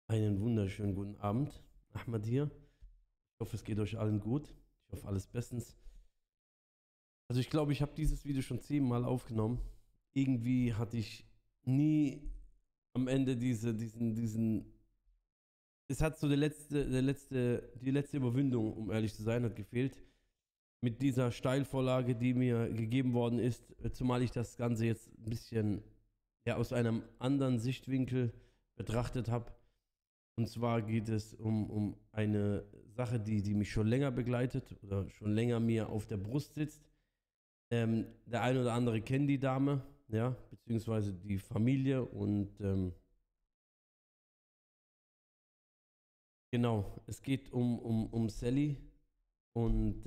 Einen wunderschönen guten Abend, Ahmad hier. Ich hoffe, es geht euch allen gut. Ich hoffe, alles bestens. Also ich glaube, ich habe dieses Video schon 10-mal aufgenommen. Irgendwie hatte ich nie am Ende es hat so die letzte Überwindung, um ehrlich zu sein, hat gefehlt. Mit dieser Steilvorlage, die mir gegeben worden ist, zumal ich das Ganze jetzt ein bisschen aus einem anderen Sichtwinkel betrachtet habe. Und zwar geht es um eine Sache, die mich schon länger begleitet oder schon länger mir auf der Brust sitzt. Der eine oder andere kennt die Dame, ja, beziehungsweise die Familie und genau, es geht um Sally und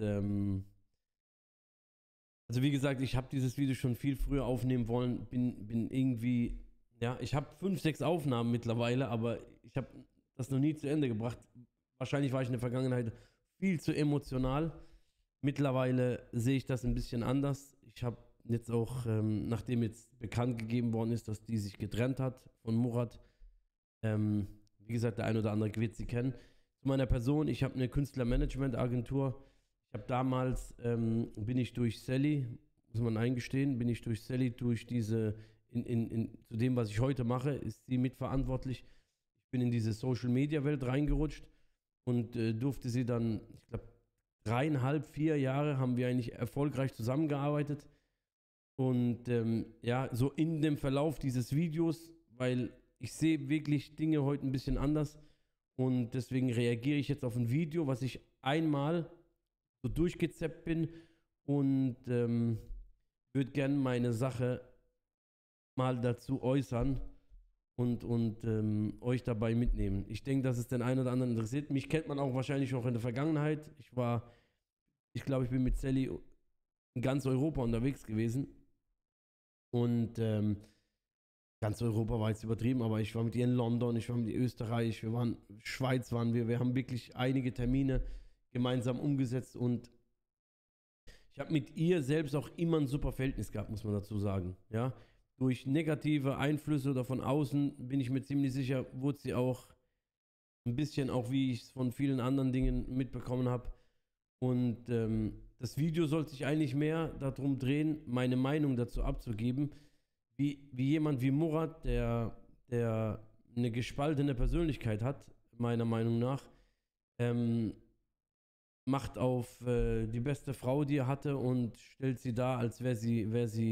also wie gesagt, ich habe dieses Video schon viel früher aufnehmen wollen, bin irgendwie, ja, ich habe 5, 6 Aufnahmen mittlerweile, aber ich habe das noch nie zu Ende gebracht. Wahrscheinlich war ich in der Vergangenheit viel zu emotional. Mittlerweile sehe ich das ein bisschen anders. Ich habe jetzt auch, nachdem jetzt bekannt gegeben worden ist, dass die sich getrennt hat von Murat, wie gesagt, der ein oder andere wird sie kennen. Zu meiner Person, ich habe eine Künstlermanagement-Agentur. Ich habe damals, bin ich durch Sally, muss man eingestehen, durch diese, zu dem, was ich heute mache, ist sie mitverantwortlich. Ich bin in diese Social-Media-Welt reingerutscht und durfte sie dann, ich glaube, 3,5, 4 Jahre haben wir eigentlich erfolgreich zusammengearbeitet. Und ja, so in dem Verlauf dieses Videos, weil ich sehe wirklich Dinge heute ein bisschen anders und deswegen reagiere ich jetzt auf ein Video, was ich einmal so durchgezappt bin und würde gerne meine Sache mal dazu äußern und euch dabei mitnehmen. Ich denke, dass es den einen oder anderen interessiert. Mich kennt man auch wahrscheinlich auch in der Vergangenheit. Ich glaube, ich bin mit Sally in ganz Europa unterwegs gewesen. Und ganz Europa war jetzt übertrieben, aber ich war mit ihr in London, ich war mit ihr in Österreich, Schweiz waren wir haben wirklich einige Termine gemeinsam umgesetzt und ich habe mit ihr selbst auch immer ein super Verhältnis gehabt, muss man dazu sagen. Ja? Durch negative Einflüsse oder von außen bin ich mir ziemlich sicher, wurde sie auch ein bisschen, auch wie ich es von vielen anderen Dingen mitbekommen habe. Und das Video sollte sich eigentlich mehr darum drehen, meine Meinung dazu abzugeben, wie jemand wie Murat, der eine gespaltene Persönlichkeit hat, meiner Meinung nach, macht auf die beste Frau, die er hatte und stellt sie dar, als wäre sie,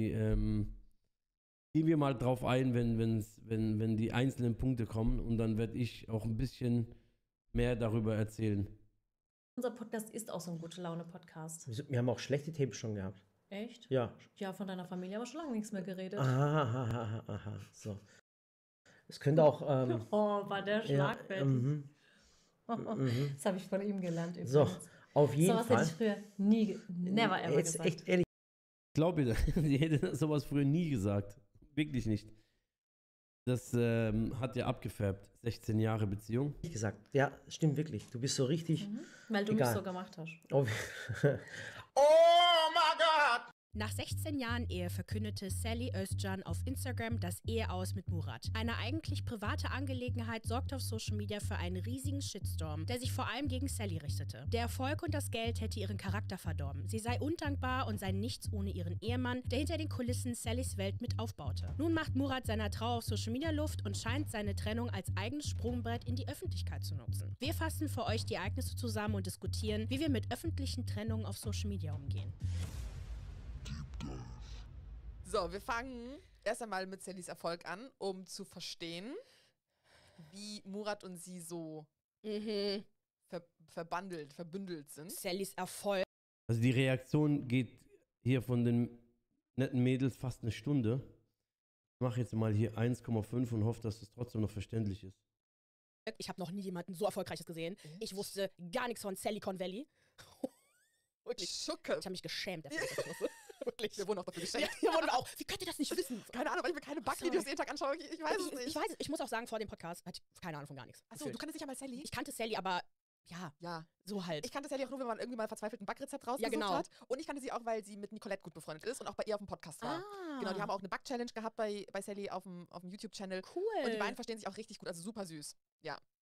gehen wir mal drauf ein, wenn die einzelnen Punkte kommen und dann werde ich auch ein bisschen mehr darüber erzählen. Unser Podcast ist auch so ein Gute-Laune-Podcast. Wir haben auch schlechte Themen schon gehabt. Echt? Ja. Ja, von deiner Familie aber schon lange nichts mehr geredet. Aha. So. Es könnte auch. Oh, war der schlagfertig. Das habe ich von ihm gelernt übrigens. So, auf jeden Fall. So was hätte ich früher never ever jetzt gesagt. echt ehrlich. Ich glaube, sie hätte sowas früher nie gesagt. Wirklich nicht. Das hat ja abgefärbt. 16 Jahre Beziehung. Gesagt. Ja, stimmt wirklich. Du bist so richtig. Weil du mich so gemacht hast. Oh my God! Nach 16 Jahren Ehe verkündete Sally Özcan auf Instagram das Eheaus mit Murat. Eine eigentlich private Angelegenheit sorgte auf Social Media für einen riesigen Shitstorm, der sich vor allem gegen Sally richtete. Der Erfolg und das Geld hätte ihren Charakter verdorben. Sie sei undankbar und sei nichts ohne ihren Ehemann, der hinter den Kulissen Sallys Welt mit aufbaute. Nun macht Murat seiner Trauer auf Social Media Luft und scheint seine Trennung als eigenes Sprungbrett in die Öffentlichkeit zu nutzen. Wir fassen für euch die Ereignisse zusammen und diskutieren, wie wir mit öffentlichen Trennungen auf Social Media umgehen. So, wir fangen erst einmal mit Sallys Erfolg an, um zu verstehen, wie Murat und sie so verbündelt sind. Sallys Erfolg. Also die Reaktion geht hier von den netten Mädels fast eine Stunde. Ich mache jetzt mal hier 1,5 und hoffe, dass es trotzdem noch verständlich ist. Ich habe noch nie jemanden so Erfolgreiches gesehen. Ich wusste gar nichts von Silicon Valley. Wirklich. Schucke. Ich habe mich geschämt dafür, dass ich wusste. Wirklich. Wir wurden auch dafür geschenkt. Ja, wir wurden auch. Wie könnt ihr das nicht wissen? Keine Ahnung, weil ich mir keine Backvideos jeden Tag anschaue. Ich weiß es nicht. Ich weiß es. Ich muss auch sagen, vor dem Podcast hatte ich keine Ahnung von gar nichts. Achso, du kanntest nicht einmal Sally? Ich kannte Sally, aber ja, so halt. Ich kannte Sally auch nur, wenn man irgendwie mal verzweifelt ein Backrezept rausgesucht genau. hat. Und ich kannte sie auch, weil sie mit Nicolette gut befreundet ist und auch bei ihr auf dem Podcast war. Genau, die haben auch eine Back-Challenge gehabt bei Sally auf dem YouTube-Channel. Cool. Und die beiden verstehen sich auch richtig gut, also super süß. Ja.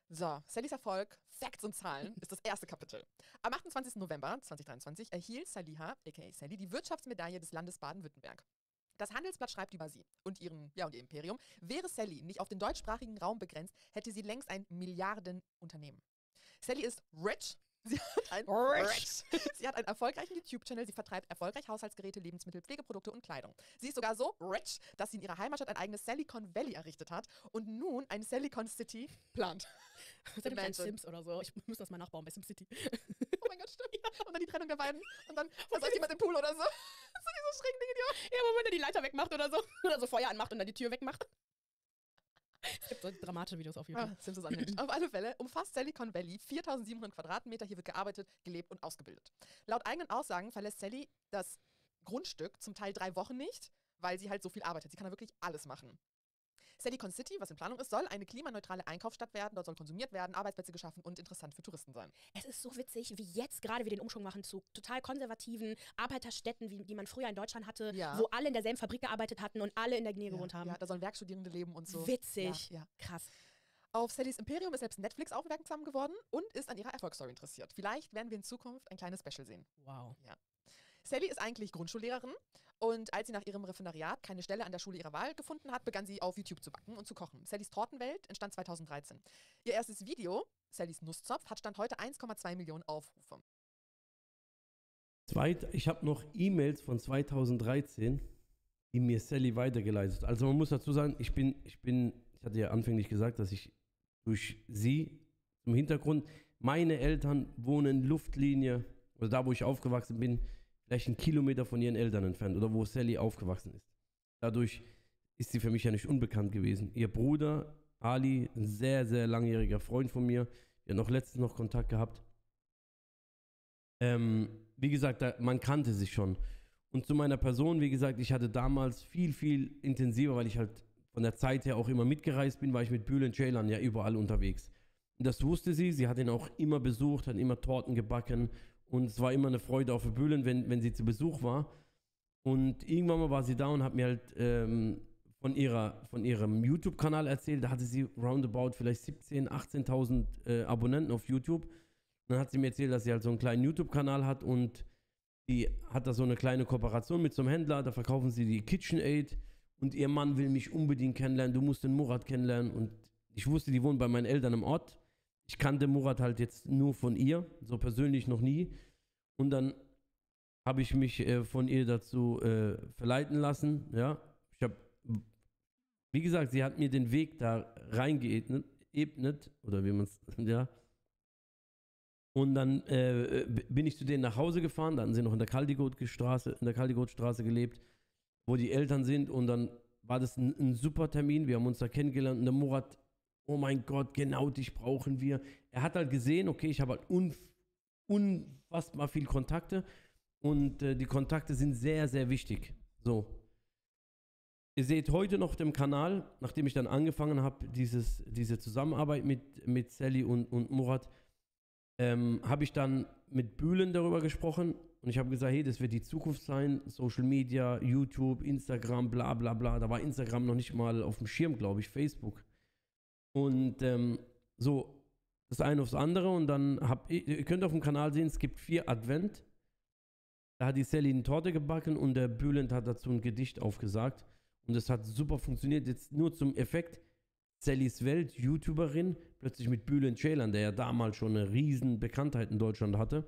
So, Sallys Erfolg, Facts und Zahlen, ist das erste Kapitel. Am 28. November 2023 erhielt Saliha, a.k.a. Sally, die Wirtschaftsmedaille des Landes Baden-Württemberg. Das Handelsblatt schreibt über sie und ihr Imperium. Wäre Sally nicht auf den deutschsprachigen Raum begrenzt, hätte sie längst ein Milliardenunternehmen. Sally ist rich. Sie hat einen erfolgreichen YouTube-Channel, sie vertreibt erfolgreich Haushaltsgeräte, Lebensmittel, Pflegeprodukte und Kleidung. Sie ist sogar so rich, dass sie in ihrer Heimatstadt ein eigenes Silicon Valley errichtet hat und nun ein Silicon City plant. Ein Sims oder so. Ich muss das mal nachbauen bei SimCity. Oh mein Gott, stimmt. Ja. Und dann die Trennung der beiden. Und dann versäuft jemand im Pool oder so. Das sind diese schrägen Dinge, die ja, wo man die Leiter wegmacht oder so. Oder so Feuer anmacht und dann die Tür wegmacht. Es gibt so dramatische Videos auf YouTube. Sims ist unhinged. Auf alle Fälle umfasst Silicon Valley 4700 Quadratmeter. Hier wird gearbeitet, gelebt und ausgebildet. Laut eigenen Aussagen verlässt Sally das Grundstück zum Teil 3 Wochen nicht, weil sie halt so viel arbeitet. Sie kann da wirklich alles machen. Silicon City, was in Planung ist, soll eine klimaneutrale Einkaufsstadt werden. Dort soll konsumiert werden, Arbeitsplätze geschaffen und interessant für Touristen sein. Es ist so witzig, wie jetzt gerade wir den Umschwung machen zu total konservativen Arbeiterstädten, die man früher in Deutschland hatte, wo alle in derselben Fabrik gearbeitet hatten und alle in der Nähe gewohnt haben. Ja, da sollen Werkstudierende leben und so. Witzig. Ja. Krass. Auf Sallys Imperium ist selbst Netflix aufmerksam geworden und ist an ihrer Erfolgsstory interessiert. Vielleicht werden wir in Zukunft ein kleines Special sehen. Wow. Ja. Sally ist eigentlich Grundschullehrerin und als sie nach ihrem Referendariat keine Stelle an der Schule ihrer Wahl gefunden hat, begann sie auf YouTube zu backen und zu kochen. Sallys Tortenwelt entstand 2013. Ihr erstes Video, Sallys Nusszopf, hat Stand heute 1,2 Millionen Aufrufe. Ich habe noch E-Mails von 2013, die mir Sally weitergeleitet hat. Also man muss dazu sagen, ich hatte ja anfänglich gesagt, dass ich durch sie im Hintergrund, meine Eltern wohnen Luftlinie, oder da wo ich aufgewachsen bin, vielleicht 1 Kilometer von ihren Eltern entfernt oder wo Sally aufgewachsen ist. Dadurch ist sie für mich ja nicht unbekannt gewesen. Ihr Bruder Ali, ein sehr, sehr langjähriger Freund von mir, wir haben noch letztens noch Kontakt gehabt. Wie gesagt, man kannte sich schon. Und zu meiner Person, wie gesagt, ich hatte damals viel, viel intensiver, weil ich halt von der Zeit her auch immer mitgereist bin, war ich mit Bülent Ceylan ja überall unterwegs. Und das wusste sie, sie hat ihn auch immer besucht, hat immer Torten gebacken. Und es war immer eine Freude auch für Bülent, wenn sie zu Besuch war. Und irgendwann mal war sie da und hat mir halt von ihrem YouTube-Kanal erzählt. Da hatte sie roundabout vielleicht 17.000, 18.000 Abonnenten auf YouTube. Und dann hat sie mir erzählt, dass sie halt so einen kleinen YouTube-Kanal hat und die hat da so eine kleine Kooperation mit so einem Händler. Da verkaufen sie die KitchenAid und ihr Mann will mich unbedingt kennenlernen. Du musst den Murat kennenlernen. Und ich wusste, die wohnen bei meinen Eltern im Ort. Ich kannte Murat halt jetzt nur von ihr, so persönlich noch nie. Und dann habe ich mich von ihr dazu verleiten lassen. Ja, wie gesagt, sie hat mir den Weg da reingeebnet, oder wie man es, ja. Und dann bin ich zu denen nach Hause gefahren. Da hatten sie noch in der Kaldigotstraße gelebt, wo die Eltern sind. Und dann war das ein super Termin. Wir haben uns da kennengelernt. Und der Murat, oh mein Gott, genau dich brauchen wir. Er hat halt gesehen, okay, ich habe halt unfassbar viel Kontakte und die Kontakte sind sehr, sehr wichtig. So. Ihr seht heute noch auf dem Kanal, nachdem ich dann angefangen habe, diese Zusammenarbeit mit Sally und Murat, habe ich dann mit Bülent darüber gesprochen und ich habe gesagt, hey, das wird die Zukunft sein, Social Media, YouTube, Instagram, bla bla bla. Da war Instagram noch nicht mal auf dem Schirm, glaube ich, Facebook. Und so das eine aufs andere und dann ihr könnt auf dem Kanal sehen, es gibt 4 Advent. Da hat die Sally eine Torte gebacken und der Bülent hat dazu ein Gedicht aufgesagt. Und das hat super funktioniert. Jetzt nur zum Effekt, Sallys Welt, YouTuberin, plötzlich mit Bülent Ceylan, der ja damals schon eine riesen Bekanntheit in Deutschland hatte.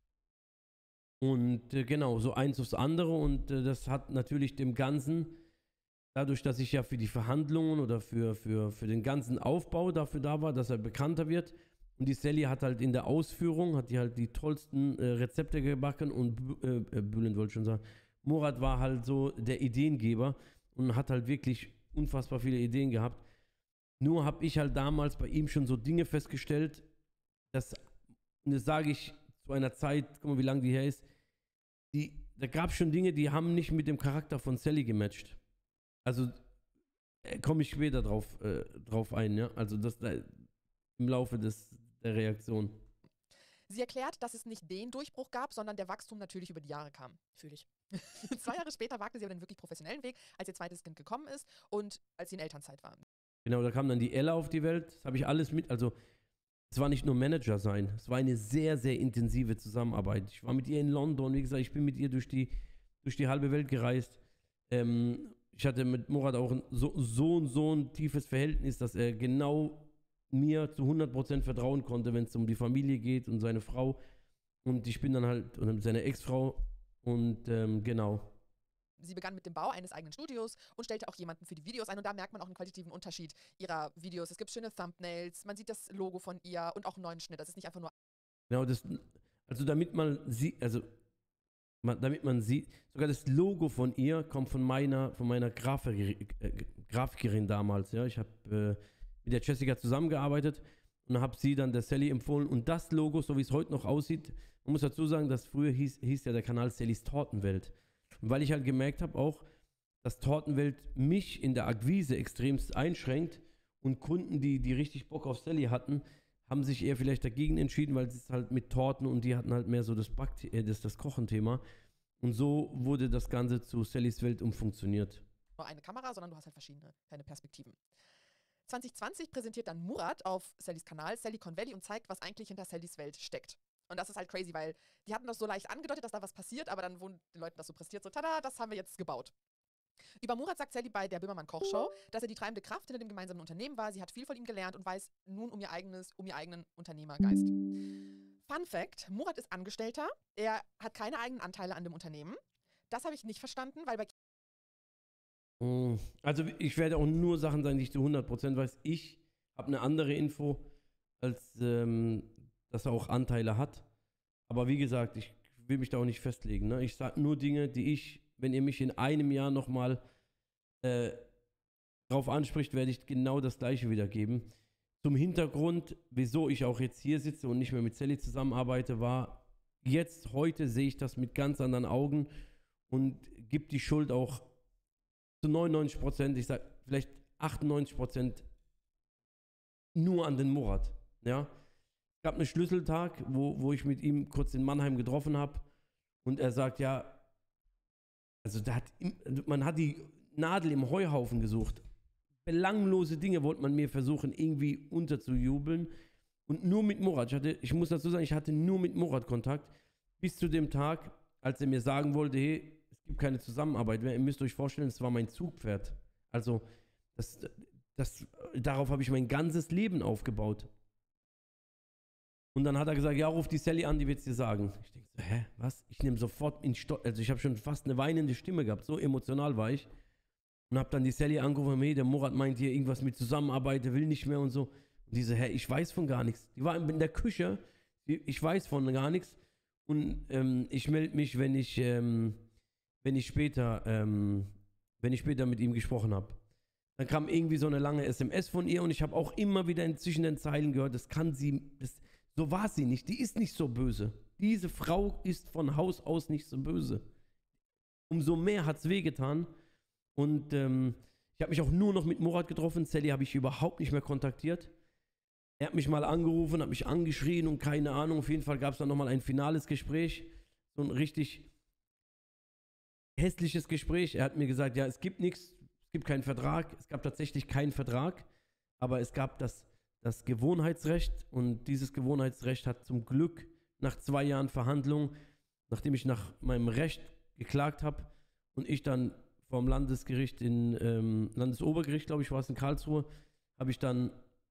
Und genau, so eins aufs andere und das hat natürlich dem Ganzen, dadurch, dass ich ja für die Verhandlungen oder für den ganzen Aufbau dafür da war, dass er bekannter wird. Und die Sally hat halt in der Ausführung, hat die halt die tollsten Rezepte gebacken und Bülent wollte schon sagen, Murat war halt so der Ideengeber und hat halt wirklich unfassbar viele Ideen gehabt. Nur habe ich halt damals bei ihm schon so Dinge festgestellt, und das sage ich zu einer Zeit, guck mal, wie lange die her ist, da gab es schon Dinge, die haben nicht mit dem Charakter von Sally gematcht. Also komme ich später drauf ein, ja. Also das im Laufe der Reaktion. Sie erklärt, dass es nicht den Durchbruch gab, sondern der Wachstum natürlich über die Jahre kam. Fühl ich. 2 Jahre später wagte sie aber den wirklich professionellen Weg, als ihr zweites Kind gekommen ist und als sie in Elternzeit war. Genau, da kam dann die Ella auf die Welt. Das habe ich alles mit, also es war nicht nur Manager sein, es war eine sehr, sehr intensive Zusammenarbeit. Ich war mit ihr in London, wie gesagt, ich bin mit ihr durch die halbe Welt gereist. Ich hatte mit Murat auch so ein tiefes Verhältnis, dass er genau mir zu 100% vertrauen konnte, wenn es um die Familie geht und seine Frau. Und ich bin dann halt, und seine Ex-Frau. Und genau. Sie begann mit dem Bau eines eigenen Studios und stellte auch jemanden für die Videos ein. Und da merkt man auch einen qualitativen Unterschied ihrer Videos. Es gibt schöne Thumbnails, man sieht das Logo von ihr und auch einen neuen Schnitt. Das ist nicht einfach nur... Genau, also damit man sieht, damit man sieht, sogar das Logo von ihr kommt von meiner Grafikerin damals. Ja? Ich habe mit der Jessica zusammengearbeitet und habe sie dann der Sally empfohlen. Und das Logo, so wie es heute noch aussieht, man muss dazu sagen, dass früher hieß ja der Kanal Sallys Tortenwelt. Und weil ich halt gemerkt habe auch, dass Tortenwelt mich in der Akquise extremst einschränkt und Kunden, die richtig Bock auf Sally hatten, haben sich eher vielleicht dagegen entschieden, weil es halt mit Torten und die hatten halt mehr so das Kochenthema. Und so wurde das Ganze zu Sallys Welt umfunktioniert. Nur eine Kamera, sondern du hast halt verschiedene kleine Perspektiven. 2020 präsentiert dann Murat auf Sallys Kanal Silicon Valley und zeigt, was eigentlich hinter Sallys Welt steckt. Und das ist halt crazy, weil die hatten das so leicht angedeutet, dass da was passiert, aber dann wurden den Leuten das so präsentiert, so tada, das haben wir jetzt gebaut. Über Murat sagt Sally bei der Böhmermann Kochshow, dass er die treibende Kraft hinter dem gemeinsamen Unternehmen war. Sie hat viel von ihm gelernt und weiß nun um ihren eigenen Unternehmergeist. Fun Fact, Murat ist Angestellter, er hat keine eigenen Anteile an dem Unternehmen. Das habe ich nicht verstanden, weil bei... Also ich werde auch nur Sachen sagen, die ich zu 100% weiß. Ich habe eine andere Info, als dass er auch Anteile hat. Aber wie gesagt, ich will mich da auch nicht festlegen. Ne? Ich sage nur Dinge, die ich, wenn ihr mich in einem Jahr nochmal drauf anspricht, werde ich genau das Gleiche wiedergeben. Zum Hintergrund, wieso ich auch jetzt hier sitze und nicht mehr mit Sally zusammenarbeite, war, heute sehe ich das mit ganz anderen Augen und gebe die Schuld auch zu 99%, ich sage vielleicht 98% nur an den Murat. Ja? Es gab einen Schlüsseltag, wo ich mit ihm kurz in Mannheim getroffen habe und er sagt, ja, also man hat die Nadel im Heuhaufen gesucht. Belanglose Dinge wollte man mir versuchen, irgendwie unterzujubeln. Und nur mit Murat. Ich muss dazu sagen, ich hatte nur mit Murat Kontakt. Bis zu dem Tag, als er mir sagen wollte, hey, es gibt keine Zusammenarbeit mehr. Ihr müsst euch vorstellen, es war mein Zugpferd. Also, darauf habe ich mein ganzes Leben aufgebaut. Und dann hat er gesagt, ja, ruf die Sally an, die wird es dir sagen. Ich denke so, hä, was? Ich nehme sofort also ich habe schon fast eine weinende Stimme gehabt. So emotional war ich. Und habe dann die Sally angerufen, hey, der Murat meint hier irgendwas mit Zusammenarbeit, der will nicht mehr und so. Und die so, hä, ich weiß von gar nichts. Die war in der Küche, ich weiß von gar nichts. Und ich melde mich, wenn ich später mit ihm gesprochen habe. Dann kam irgendwie so eine lange SMS von ihr und ich habe auch immer wieder zwischen den Zeilen gehört, so war sie nicht, die ist nicht so böse. Diese Frau ist von Haus aus nicht so böse. Umso mehr hat es wehgetan. Und ich habe mich auch nur noch mit Murat getroffen. Sally habe ich überhaupt nicht mehr kontaktiert. Er hat mich mal angerufen, hat mich angeschrien und keine Ahnung. Auf jeden Fall gab es dann nochmal ein finales Gespräch. So ein richtig hässliches Gespräch. Er hat mir gesagt, ja, es gibt nichts, es gibt keinen Vertrag. Es gab tatsächlich keinen Vertrag, aber es gab das Gewohnheitsrecht. Und dieses Gewohnheitsrecht hat zum Glück nach 2 Jahren Verhandlung, nachdem ich nach meinem Recht geklagt habe und ich dann vom Landesgericht Landesobergericht, glaube ich, war es in Karlsruhe, habe ich dann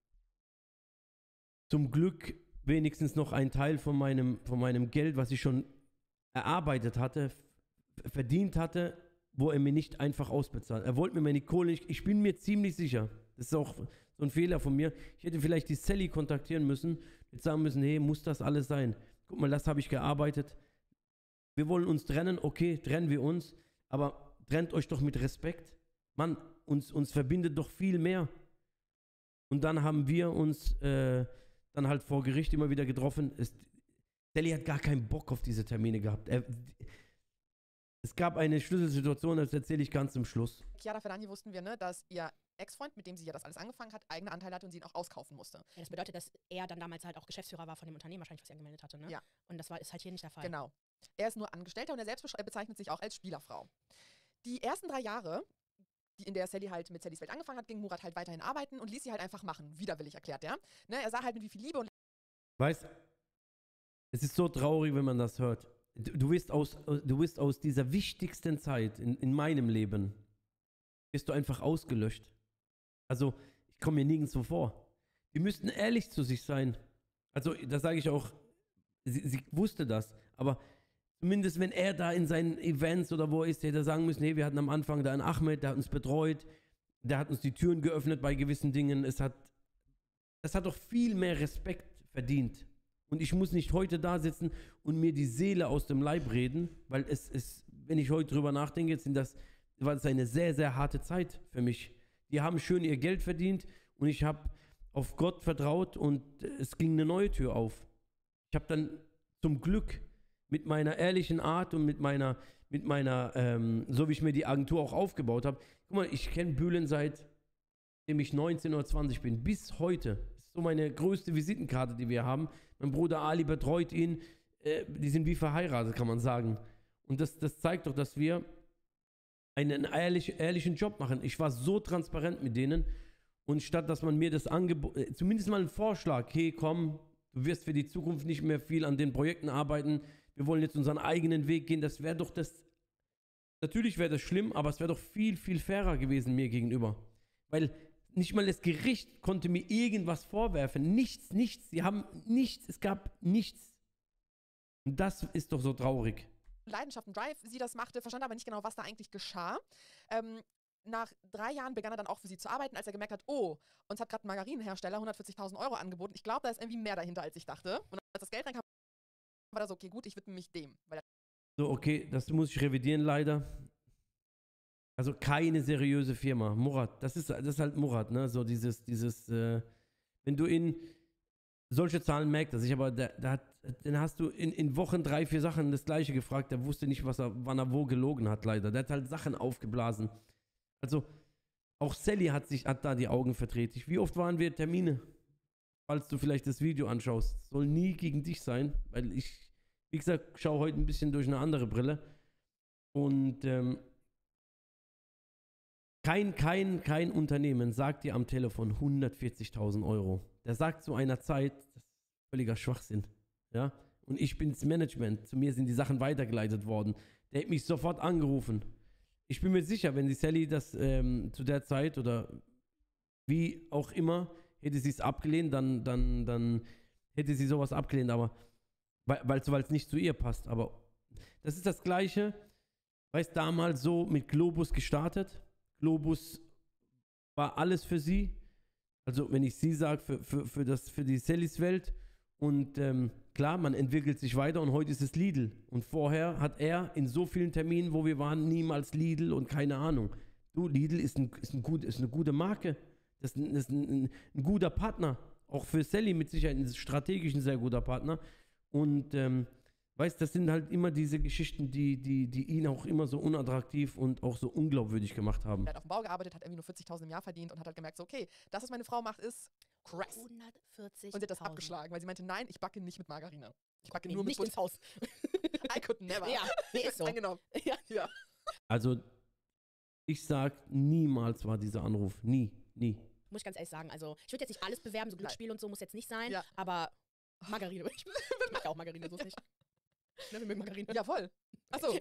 zum Glück wenigstens noch einen Teil von meinem Geld, was ich schon erarbeitet hatte, verdient hatte, wo er mir nicht einfach ausbezahlt. Er wollte mir meine Kohle nicht, ich bin mir ziemlich sicher, das ist auch so ein Fehler von mir, ich hätte vielleicht die Sally kontaktieren müssen, jetzt sagen müssen, hey, muss das alles sein? Guck mal, das habe ich gearbeitet. Wir wollen uns trennen, okay, trennen wir uns, aber trennt euch doch mit Respekt. Mann, uns verbindet doch viel mehr. Und dann haben wir uns dann halt vor Gericht immer wieder getroffen. Sally hat gar keinen Bock auf diese Termine gehabt. Es gab eine Schlüsselsituation, das erzähle ich ganz zum Schluss. Chiara Ferragni wussten wir, ne, dass ihr Ex-Freund, mit dem sie ja das alles angefangen hat, eigene Anteile hatte und sie ihn auch auskaufen musste. Ja, das bedeutet, dass er dann damals halt auch Geschäftsführer war von dem Unternehmen, wahrscheinlich, was er angemeldet hatte, ne? Ja. Und das ist halt hier nicht der Fall. Genau. Er ist nur Angestellter und er selbst bezeichnet sich auch als Spielerfrau. Die ersten 3 Jahre, in der Sally halt mit Sallys Welt angefangen hat, ging Murat halt weiterhin arbeiten und ließ sie halt einfach machen. Widerwillig erklärt er. Ne, er sah halt, mit wie viel Liebe und Weißt, es ist so traurig, wenn man das hört. Du bist aus dieser wichtigsten Zeit in meinem Leben, bist du einfach ausgelöscht. Also, ich komme mir nirgendwo vor. Wir müssten ehrlich zu sich sein. Also, das sage ich auch, sie wusste das, aber zumindest wenn er da in seinen Events oder wo er ist, hätte er sagen müssen, hey, wir hatten am Anfang da einen Ahmed, der hat uns betreut, der hat uns die Türen geöffnet bei gewissen Dingen. Das hat doch viel mehr Respekt verdient. Und ich muss nicht heute da sitzen und mir die Seele aus dem Leib reden, weil wenn ich heute drüber nachdenke, war das eine sehr, sehr harte Zeit für mich. Die haben schön ihr Geld verdient und ich habe auf Gott vertraut und es ging eine neue Tür auf. Ich habe dann zum Glück mit meiner ehrlichen Art und mit meiner, so wie ich mir die Agentur auch aufgebaut habe. Guck mal, ich kenne Bülent seitdem ich 19 oder 20 bin, bis heute. Das ist so meine größte Visitenkarte, die wir haben. Mein Bruder Ali betreut ihn. Die sind wie verheiratet, kann man sagen. Und das zeigt doch, dass wir einen ehrlichen Job machen. Ich war so transparent mit denen. Und statt, dass man mir das Angebot, zumindest mal einen Vorschlag, hey, komm, du wirst für die Zukunft nicht mehr viel an den Projekten arbeiten. Wir wollen jetzt unseren eigenen Weg gehen. Das wäre doch natürlich wäre das schlimm, aber es wäre doch viel, viel fairer gewesen mir gegenüber. Weil nicht mal das Gericht konnte mir irgendwas vorwerfen. Nichts. Sie haben nichts. Es gab nichts. Und das ist doch so traurig. Leidenschaft und Drive, sie das machte, verstand aber nicht genau, was da eigentlich geschah. Nach 3 Jahren begann er dann auch für sie zu arbeiten, als er gemerkt hat, oh, uns hat gerade ein Margarinenhersteller 140.000 € angeboten. Ich glaube, da ist irgendwie mehr dahinter, als ich dachte. Und als das Geld reinkam, war das so, okay, gut, ich widme mich dem. So, okay, das muss ich revidieren leider. Also keine seriöse Firma. Murat, das ist halt Murat, ne? So wenn du in solche Zahlen merkst, dass dann hast du in Wochen 3, 4 Sachen das Gleiche gefragt, der wusste nicht, wann er wo gelogen hat, leider. Der hat halt Sachen aufgeblasen. Also, auch Sally hat da die Augen verdreht. Wie oft waren wir Termine? Falls du vielleicht das Video anschaust. Soll nie gegen dich sein, weil ich, wie gesagt, schaue heute ein bisschen durch eine andere Brille. Und kein Unternehmen sagt dir am Telefon 140.000 €. Der sagt zu einer Zeit, das ist völliger Schwachsinn. Ja? Und ich bin ins Management. Zu mir sind die Sachen weitergeleitet worden. Der hat mich sofort angerufen. Ich bin mir sicher, wenn die Sally das zu der Zeit oder wie auch immer, hätte sie es abgelehnt, dann hätte sie sowas abgelehnt, aber weil es nicht zu ihr passt. Aber das ist das Gleiche, weißt, damals so mit Globus gestartet. Globus war alles für sie. Also wenn ich sie sage, für die Sallys Welt. Und klar, man entwickelt sich weiter und heute ist es Lidl. Und vorher hat er in so vielen Terminen, wo wir waren, niemals Lidl und keine Ahnung. Du, Lidl ist eine gute Marke. Das ist ein guter Partner. Auch für Sally mit Sicherheit strategisch ein sehr guter Partner. Und weißt, das sind halt immer diese Geschichten, die ihn auch immer so unattraktiv und auch so unglaubwürdig gemacht haben. Er hat auf dem Bau gearbeitet, hat irgendwie nur 40.000 im Jahr verdient und hat halt gemerkt, so, okay, das, was meine Frau macht, ist crass. 140.000. Und sie hat das abgeschlagen, weil sie meinte, nein, ich backe nicht mit Margarine. Ich backe nur mit Butter. Ins Haus. I could never. Ja, nee, ist so. Eingenommen. Ja. Also, ich sag, niemals war dieser Anruf. Nie. Muss ich ganz ehrlich sagen, also ich würde jetzt nicht alles bewerben, so Glücksspiel und so muss jetzt nicht sein, ja. Aber Margarine, ich mag auch Margarine, so ist nicht. Ja, wir mögen Margarine. Ja, voll. Achso.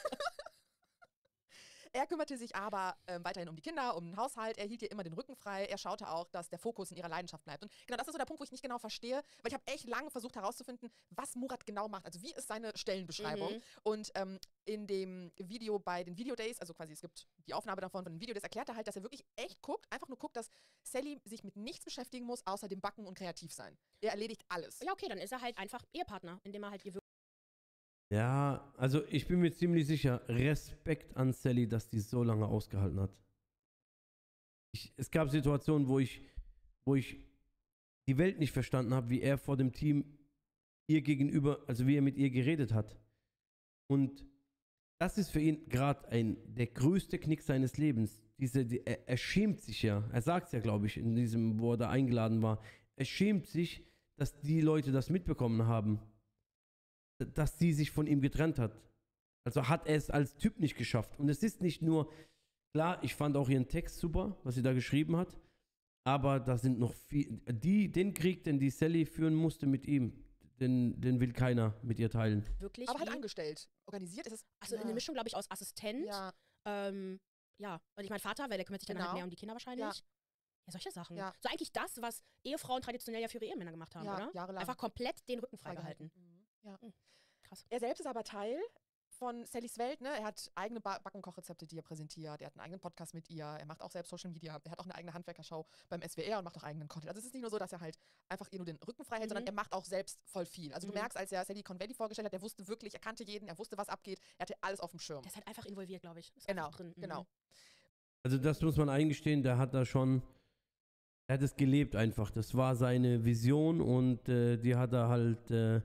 Er kümmerte sich aber weiterhin um die Kinder, um den Haushalt. Er hielt ihr immer den Rücken frei. Er schaute auch, dass der Fokus in ihrer Leidenschaft bleibt. Und genau das ist so der Punkt, wo ich nicht genau verstehe, weil ich habe echt lange versucht herauszufinden, was Murat genau macht. Also wie ist seine Stellenbeschreibung? Und in dem Video bei den Videodays, also quasi es gibt die Aufnahme davon von den Videodays, erklärt er halt, dass er wirklich echt guckt, einfach nur guckt, dass Sally sich mit nichts beschäftigen muss, außer dem Backen und kreativ sein. Er erledigt alles. Ja, okay, dann ist er halt einfach Ehepartner, indem er halt ihr Ja, also ich bin mir ziemlich sicher, Respekt an Sally, dass die so lange ausgehalten hat. Es gab Situationen, wo ich die Welt nicht verstanden habe, wie er vor dem Team ihr gegenüber, also wie er mit ihr geredet hat. Und das ist für ihn gerade der größte Knick seines Lebens. Er schämt sich ja, er sagt es ja, glaube ich, in diesem, wo er da eingeladen war, er schämt sich, dass die Leute das mitbekommen haben, dass sie sich von ihm getrennt hat. Also hat er es als Typ nicht geschafft. Und es ist nicht nur, klar, ich fand auch ihren Text super, was sie da geschrieben hat, Aber da sind noch viel. Den Krieg, den die Sally führen musste mit ihm, den will keiner mit ihr teilen. Wirklich? Aber halt angestellt. Organisiert ist es. Also eine Mischung, glaube ich, aus Assistent. Ja. Ja. Und ich meine, Vater, weil der kümmert sich dann halt mehr um die Kinder wahrscheinlich. Ja, solche Sachen. Ja. So eigentlich das, was Ehefrauen traditionell ja für ihre Ehemänner gemacht haben, oder? Jahrelang. Einfach komplett den Rücken freigehalten. Ja. Krass. Er selbst ist aber Teil von Sallys Welt, ne? Er hat eigene Back- und Kochrezepte, die er präsentiert. Er hat einen eigenen Podcast mit ihr. Er macht auch selbst Social Media. Er hat auch eine eigene Handwerkershow beim SWR und macht auch eigenen Content. Also es ist nicht nur so, dass er halt einfach ihr nur den Rücken frei hält, sondern er macht auch selbst voll viel. Also du merkst, als er Silicon Valley vorgestellt hat, er wusste wirklich, er kannte jeden, er wusste, was abgeht. Er hatte alles auf dem Schirm. Der ist halt einfach involviert, glaube ich. Ist Genau, drin. genau. Also das muss man eingestehen, der hat es gelebt einfach. Das war seine Vision und die hat er halt.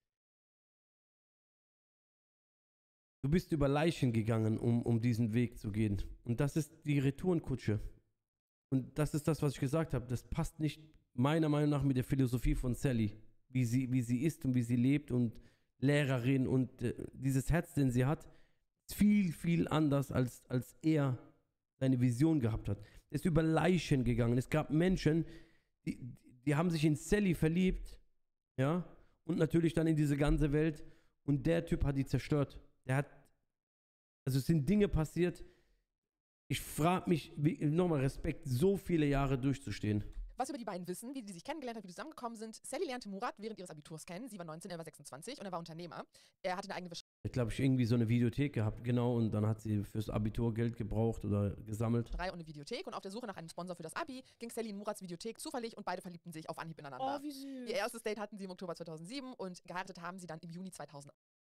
Du bist über Leichen gegangen, um diesen Weg zu gehen. Und das ist die Retourenkutsche. Und das ist das, was ich gesagt habe. Das passt nicht, meiner Meinung nach, mit der Philosophie von Sally. Wie sie ist und wie sie lebt und Lehrerin und dieses Herz, den sie hat, ist viel, viel anders, als er seine Vision gehabt hat. Er ist über Leichen gegangen. Es gab Menschen, die haben sich in Sally verliebt, ja, und natürlich dann in diese ganze Welt. Und der Typ hat die zerstört. Also es sind Dinge passiert, ich frage mich, nochmal Respekt, so viele Jahre durchzustehen. Was über die beiden wissen, wie die sich kennengelernt haben, wie die zusammengekommen sind. Sally lernte Murat während ihres Abiturs kennen. Sie war 19, er war 26 und er war Unternehmer. Er hatte eine eigene Ich glaube, ich irgendwie so eine Videothek gehabt, genau, und dann hat sie fürs Abitur Geld gebraucht oder gesammelt. und eine Videothek und auf der Suche nach einem Sponsor für das Abi ging Sally in Murats Videothek zufällig und beide verliebten sich auf Anhieb ineinander. Oh, wie süß. Ihr erstes Date hatten sie im Oktober 2007 und geheiratet haben sie dann im Juni 2000.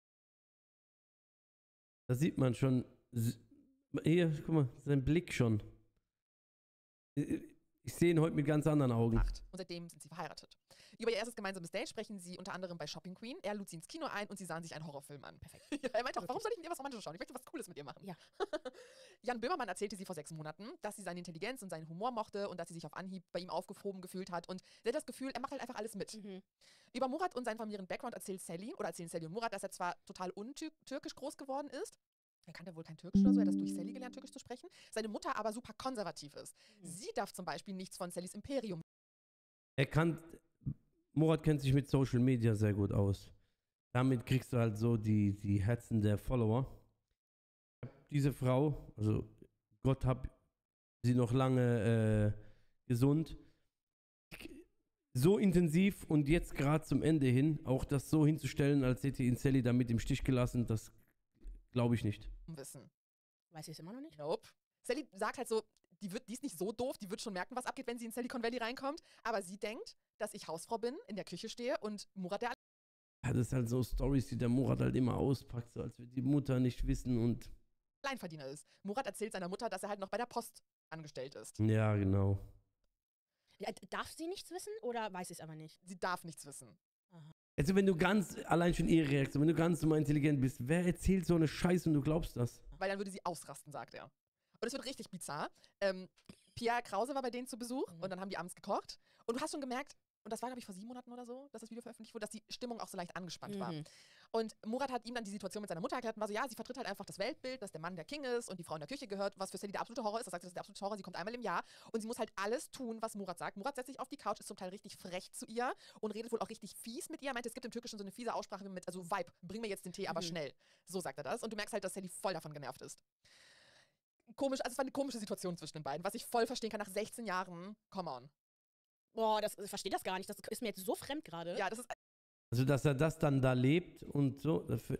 Da sieht man schon, hier, guck mal, sein Blick schon. Ich sehe ihn heute mit ganz anderen Augen. Und seitdem sind sie verheiratet. Über ihr erstes gemeinsames Date sprechen sie unter anderem bei Shopping Queen. Er lud sie ins Kino ein und sie sahen sich einen Horrorfilm an. Perfekt. Ja, er meinte auch, warum soll ich mit ihr was Romantisches schauen? Ich möchte was Cooles mit ihr machen. Ja. Jan Böhmermann erzählte sie vor 6 Monaten, dass sie seine Intelligenz und seinen Humor mochte und dass sie sich auf Anhieb bei ihm aufgehoben gefühlt hat. Und sie hat das Gefühl, er macht halt einfach alles mit. Über Murat und seinen familiären Background erzählen Sally und Murat, dass er zwar total untürkisch groß geworden ist. Er kannte wohl kein Türkisch oder so, er hat das durch Sally gelernt, Türkisch zu sprechen. Seine Mutter aber super konservativ ist. Sie darf zum Beispiel nichts von Sallys Imperium. Murat kennt sich mit Social Media sehr gut aus. Damit kriegst du halt so die Herzen der Follower. Diese Frau, also Gott hab sie noch lange gesund, so intensiv und jetzt gerade zum Ende hin, auch das so hinzustellen, als hätte ihn Sally damit im Stich gelassen, das glaube ich nicht. Wissen. Weiß ich es immer noch nicht? Nope. Sally sagt halt so, die ist nicht so doof, die wird schon merken, was abgeht, wenn sie in Silicon Valley reinkommt. Aber sie denkt, dass ich Hausfrau bin, in der Küche stehe und Murat der Ja, das ist halt so Storys, die der Murat halt immer auspackt, so als würde die Mutter nicht wissen und Alleinverdiener ist. Murat erzählt seiner Mutter, dass er halt noch bei der Post angestellt ist. ja, genau. Ja, darf sie nichts wissen oder weiß sie es aber nicht? Sie darf nichts wissen. Also wenn du allein schon ihre Reaktion, wenn du ganz normal intelligent bist, wer erzählt so eine Scheiße und du glaubst das? Weil dann würde sie ausrasten, sagt er. Und es wird richtig bizarr. Pierre Krause war bei denen zu Besuch und dann haben die abends gekocht. Und du hast schon gemerkt, und das war, glaube ich, vor 7 Monaten oder so, dass das Video veröffentlicht wurde, dass die Stimmung auch so leicht angespannt war. Und Murat hat ihm dann die Situation mit seiner Mutter erklärt und war so, ja, sie vertritt halt einfach das Weltbild, dass der Mann der King ist und die Frau in der Küche gehört, was für Sally der absolute Horror ist. Das sagt sie, das ist der absolute Horror, sie kommt einmal im Jahr und sie muss halt alles tun, was Murat sagt. Murat setzt sich auf die Couch, ist zum Teil richtig frech zu ihr und redet wohl auch richtig fies mit ihr. Er meinte, es gibt im Türkischen so eine fiese Aussprache mit, also Vibe, bring mir jetzt den Tee, aber schnell. So sagt er das. Und du merkst halt, dass Sally voll davon genervt ist. Komisch, also es war eine komische Situation zwischen den beiden, was ich voll verstehen kann nach 16 Jahren. Come on. Boah, ich verstehe das gar nicht. Das ist mir jetzt so fremd gerade. Ja, das ist. Also, dass er das dann da lebt und so. Dafür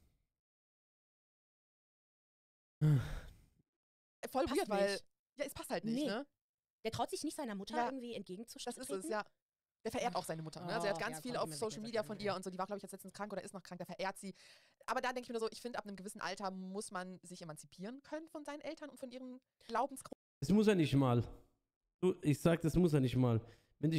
voll passt weird, weil. nicht. Ja, es passt halt nicht, ne? Der traut sich nicht seiner Mutter irgendwie entgegenzutreten. Das ist es, ja. Der verehrt auch seine Mutter. Ne? Also er hat ganz viel auf Social Media von ihr und so. Die war, glaube ich, jetzt letztens krank oder ist noch krank. Der verehrt sie. Aber da denke ich mir nur so, ich finde, ab einem gewissen Alter muss man sich emanzipieren können von seinen Eltern und von ihren Glaubensgründen. Das muss er nicht mal. Ich sag, das muss er nicht mal. Wenn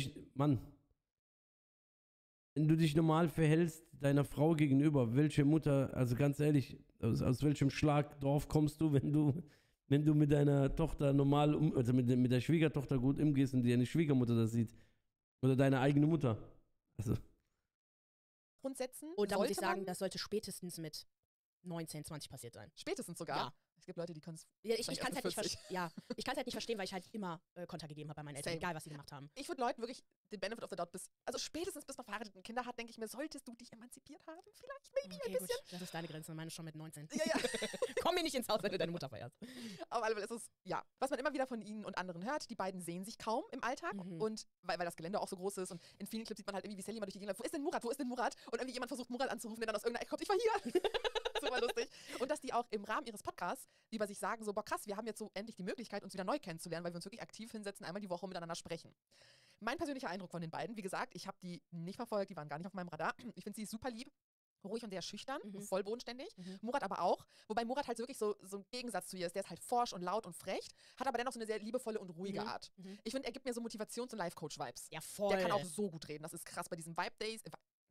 du dich normal verhältst deiner Frau gegenüber, welche Mutter, also ganz ehrlich, aus welchem Schlagdorf kommst du, wenn du mit deiner Tochter normal also mit der Schwiegertochter gut umgehst und deine Schwiegermutter das sieht? Oder deine eigene Mutter? Also. Grundsätzen. Und da muss ich sagen, das sollte spätestens mit 19, 20 passiert sein. Spätestens sogar? Ja. Es gibt Leute, die können es. Ja, ich kann es halt nicht verstehen, weil ich halt immer Konter gegeben habe bei meinen Eltern, egal was sie gemacht haben. Ich würde Leuten wirklich den Benefit of the doubt also spätestens bis man verheiratete Kinder hat, denke ich mir, solltest du dich emanzipiert haben? Vielleicht, maybe ein bisschen. Gut, das ist deine Grenze, meine schon mit 19. Ja. Komm mir nicht ins Haus, wenn du deine Mutter feierst. Auf alle Fälle ist es, ja, was man immer wieder von ihnen und anderen hört, die beiden sehen sich kaum im Alltag und weil das Gelände auch so groß ist und in vielen Clips sieht man halt irgendwie, wie Sally mal durch die Gegend läuft, wo ist denn Murat? Und irgendwie jemand versucht Murat anzurufen, der dann aus irgendeiner Ecke kommt, ich war hier. Super lustig. Und dass die auch im Rahmen ihres Podcasts über sich sagen, so, boah krass, wir haben jetzt so endlich die Möglichkeit, uns wieder neu kennenzulernen, weil wir uns wirklich aktiv hinsetzen, einmal die Woche miteinander sprechen. Mein persönlicher Eindruck von den beiden, wie gesagt, ich habe die nicht verfolgt, die waren gar nicht auf meinem Radar. Ich finde sie super lieb, ruhig und sehr schüchtern, voll bodenständig. Murat aber auch, wobei Murat halt wirklich so ein Gegensatz zu ihr ist. Der ist halt forsch und laut und frech, hat aber dennoch so eine sehr liebevolle und ruhige Art. Ich finde, er gibt mir so Motivations- und Life-Coach-Vibes. Ja, voll. Der kann auch so gut reden, das ist krass bei diesen Videos.